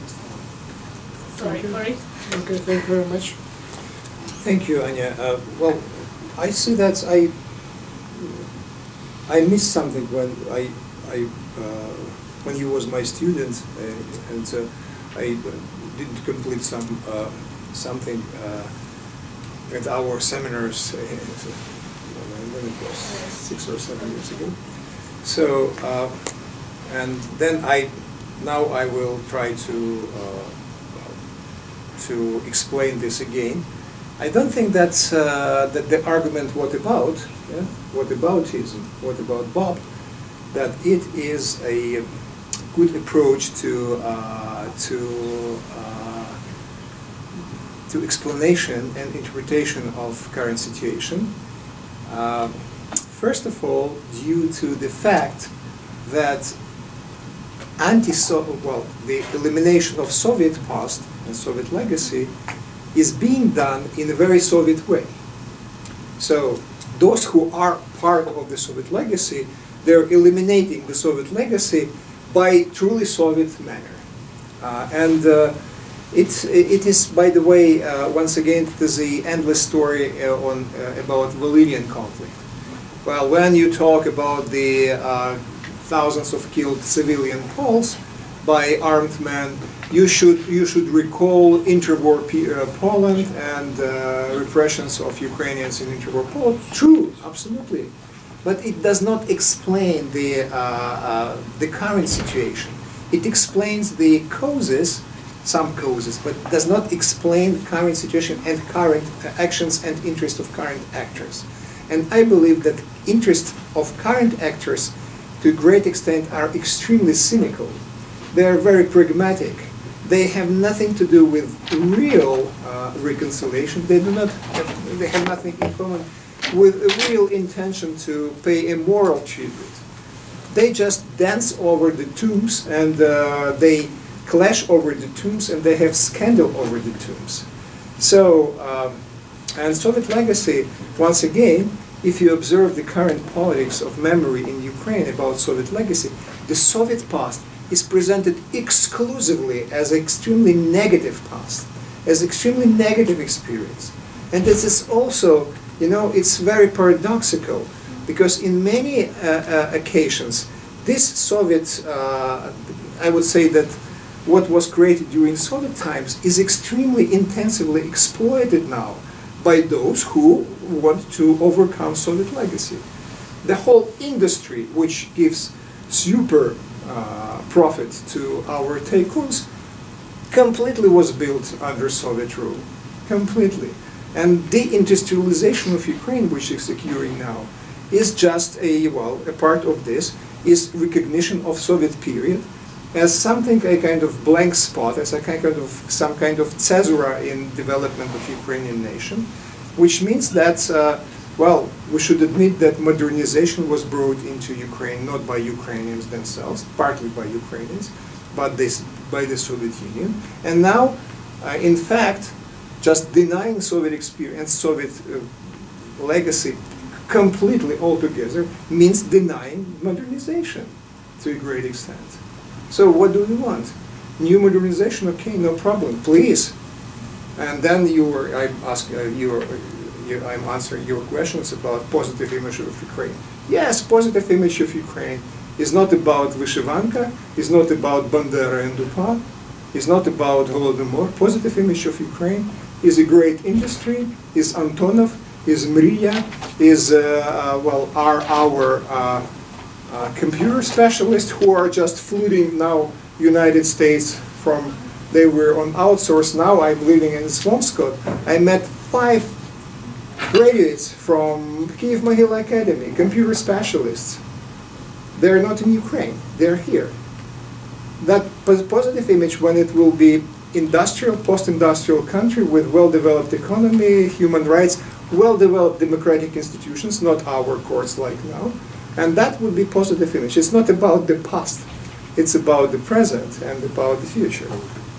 Speaker 9: sorry for it.
Speaker 2: Okay, thank you very much.
Speaker 1: Thank you, Anya. Well, I see that I missed something when you was my student, and I didn't complete something at our seminars. When it was 6 or 7 years ago. So, and then now I will try to explain this again. I don't think that's that the argument what aboutism, what about Bob, that it is a good approach to to explanation and interpretation of current situation. First of all, due to the fact that the elimination of Soviet past and Soviet legacy is being done in a very Soviet way. So those who are part of the Soviet legacy, they're eliminating the Soviet legacy by truly Soviet manner. It is, by the way, once again, it is the endless story about Valerian conflict. Well, when you talk about the thousands of killed civilian Poles by armed men, you should recall interwar Poland and repressions of Ukrainians in interwar Poland. True, absolutely, but it does not explain the current situation. It explains the causes, some causes, but does not explain the current situation and current actions and interests of current actors. And I believe that interests of current actors, to a great extent, are extremely cynical. They are very pragmatic. They have nothing to do with real reconciliation. They have nothing in common with a real intention to pay a moral tribute. They just dance over the tombs, and they clash over the tombs, and they have scandal over the tombs. So, and Soviet legacy, once again, if you observe the current politics of memory in Ukraine about Soviet legacy, the Soviet past is presented exclusively as extremely negative past, as extremely negative experience. And this is also, you know, it's very paradoxical, because in many occasions, this Soviet, I would say that what was created during Soviet times is extremely intensively exploited now by those who want to overcome Soviet legacy. The whole industry, which gives super profit to our tycoons, completely was built under Soviet rule, completely. And deindustrialization of Ukraine, which is occurring now, is just a part of this, is recognition of Soviet period as something, a kind of blank spot, as some kind of caesura in development of Ukrainian nation, which means that, we should admit that modernization was brought into Ukraine not by Ukrainians themselves, partly by Ukrainians, but by the Soviet Union. And now, in fact, just denying Soviet experience, Soviet legacy completely altogether means denying modernization to a great extent. So what do we want? New modernization? Okay, no problem, please. And then I'm answering your questions about positive image of Ukraine. Yes, positive image of Ukraine is not about Vyshivanka, is not about Bandera and Dupa, is not about Holodomor. Positive image of Ukraine is a great industry, is Antonov, is Mriya, is our computer specialists who are just fleeing now United States from, they were on outsource, now I'm living in Slomskot. I met 5 graduates from Kyiv Mohyla Academy, computer specialists. They're not in Ukraine, they're here. That positive image, when it will be industrial, post-industrial country with well-developed economy, human rights, well-developed democratic institutions, not our courts like now, and that would be positive image. It's not about the past, it's about the present and about the future.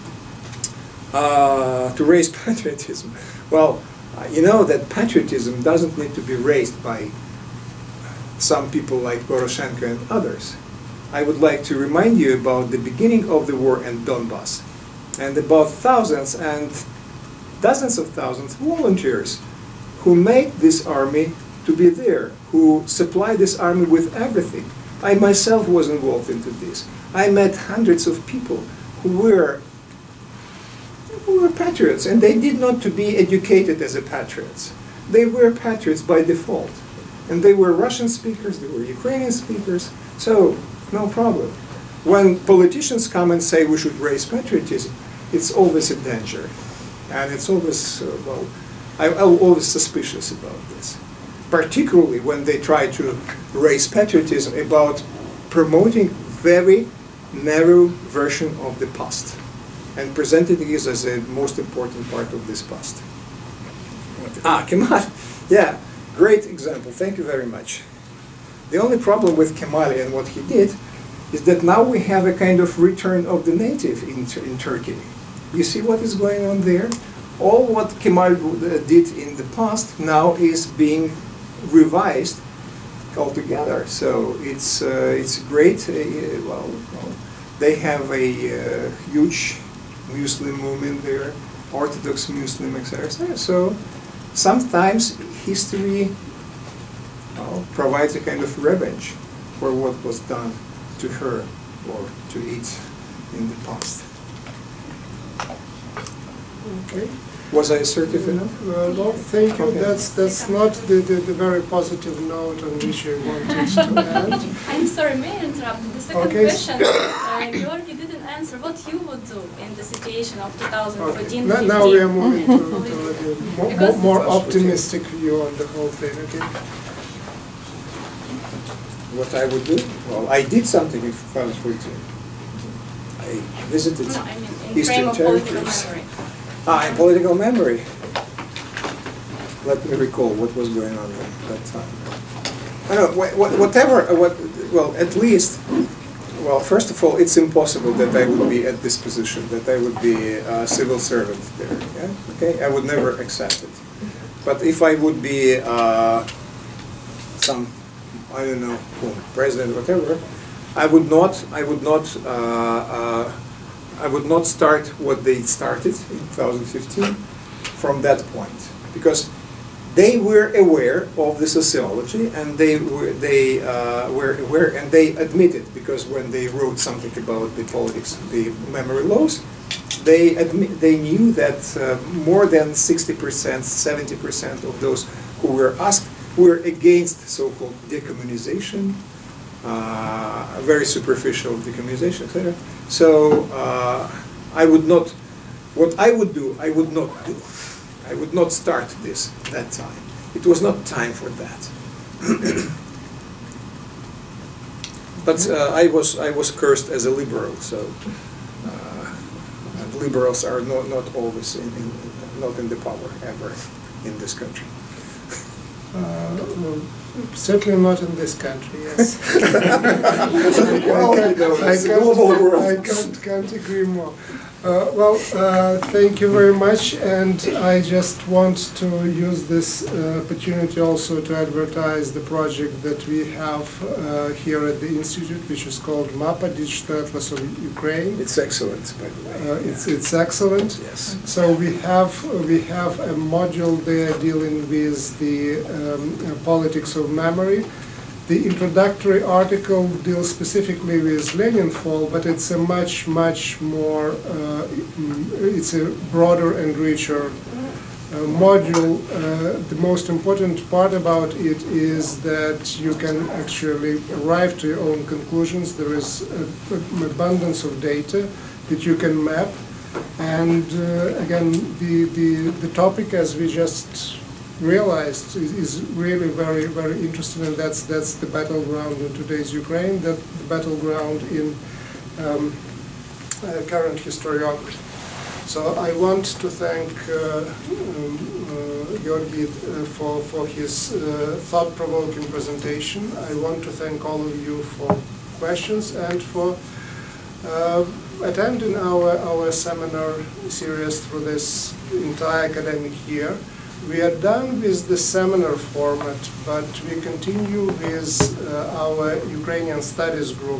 Speaker 1: To raise patriotism. Well, you know that patriotism doesn't need to be raised by some people like Poroshenko and others. I would like to remind you about the beginning of the war in Donbass, and about thousands and dozens of thousands of volunteers who made this army to be there, who supplied this army with everything. I myself was involved into this. I met hundreds of people who were patriots, and they did not to be educated as a patriots. They were patriots by default. And they were Russian speakers, they were Ukrainian speakers, so no problem. When politicians come and say we should raise patriotism, it's always a danger. And it's always, I'm always suspicious about this. Particularly when they try to raise patriotism about promoting very narrow version of the past. and presented it as a most important part of this past. Kemal, yeah, great example. Thank you very much. The only problem with Kemal and what he did is that now we have a kind of return of the native in Turkey. You see what is going on there? All what Kemal did in the past now is being revised altogether. So it's great. Well, they have a huge Muslim movement there, Orthodox Muslim, etc. So sometimes history provides a kind of revenge for what was done to her or to it in the past. Okay. Was I assertive enough?
Speaker 2: No, thank you.
Speaker 1: Okay.
Speaker 2: That's not the very positive note on which I wanted to end.
Speaker 9: I'm sorry, may I interrupt? The second
Speaker 2: Okay.
Speaker 9: question, Georgiy didn't answer what you would do in the situation of 2014.
Speaker 2: Okay. Now we are moving to a more optimistic view on the whole thing. Okay.
Speaker 1: What I would do? Well, I did something in 2014. I visited
Speaker 9: No, I mean in frame
Speaker 1: Eastern
Speaker 9: of political
Speaker 1: territories.
Speaker 9: memory.
Speaker 1: In political memory. Let me recall what was going on at that time. I don't know, well, at least, well, first of all, it's impossible that I would be at this position, that I would be a civil servant there. Yeah? Okay, I would never accept it. But if I would be some, I don't know, president, whatever, I would not start what they started in 2015 from that point, because they were aware of the sociology and they were aware and they admitted, because when they wrote something about the politics, the memory laws, they knew that more than 60%, 70% of those who were asked were against so-called decommunization, very superficial decommunization, etc. So I would not, what I would do, I would not do. I would not start this that time. It was not time for that. But I was cursed as a liberal, so and liberals are not always not in the power ever in this country.
Speaker 2: Certainly not in this country, yes. I can't agree more. Thank you very much, and I just want to use this opportunity also to advertise the project that we have here at the Institute, which is called MAPA, Digital Atlas of Ukraine.
Speaker 1: It's excellent, by the way.
Speaker 2: It's excellent.
Speaker 1: Yes.
Speaker 2: So we have a module there dealing with the politics of memory. The introductory article deals specifically with Lenin fall, but it's a much more, it's a broader and richer module. The most important part about it is that you can actually arrive to your own conclusions. There is an abundance of data that you can map. And again, the topic, as we just realized, is really very interesting, and that's the battleground in today's Ukraine, the battleground in current historiography. So I want to thank Georgiy for his thought-provoking presentation. I want to thank all of you for questions and for attending our seminar series through this entire academic year. We are done with the seminar format, but we continue with our Ukrainian Studies Group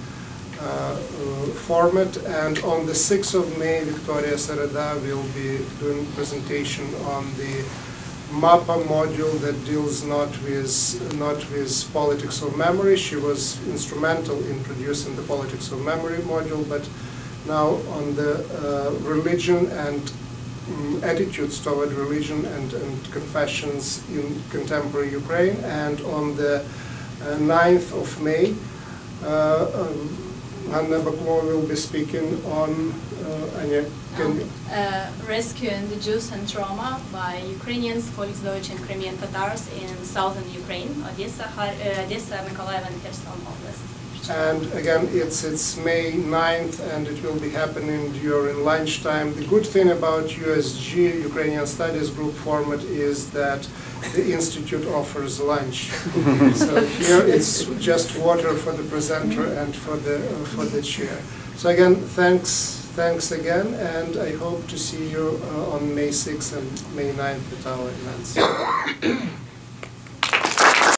Speaker 2: format, and on the 6th of May, Victoria Sereda will be doing a presentation on the MAPA module that deals not with politics of memory. She was instrumental in producing the politics of memory module, but now on the religion and attitudes toward religion and confessions in contemporary Ukraine. And on the 9th of May, Anna Baklova will be speaking on
Speaker 9: rescuing the Jews and Roma by Ukrainians, Volksdeutsch and Crimean Tatars in southern Ukraine, Odessa, Mykolaiv and Kherson Oblast.
Speaker 2: And again, it's May 9th, and it will be happening during lunchtime. The good thing about USG, Ukrainian Studies Group format, is that the Institute offers lunch. So here it's just water for the presenter and for the chair. So again, thanks again, and I hope to see you on May 6th and May 9th at our events.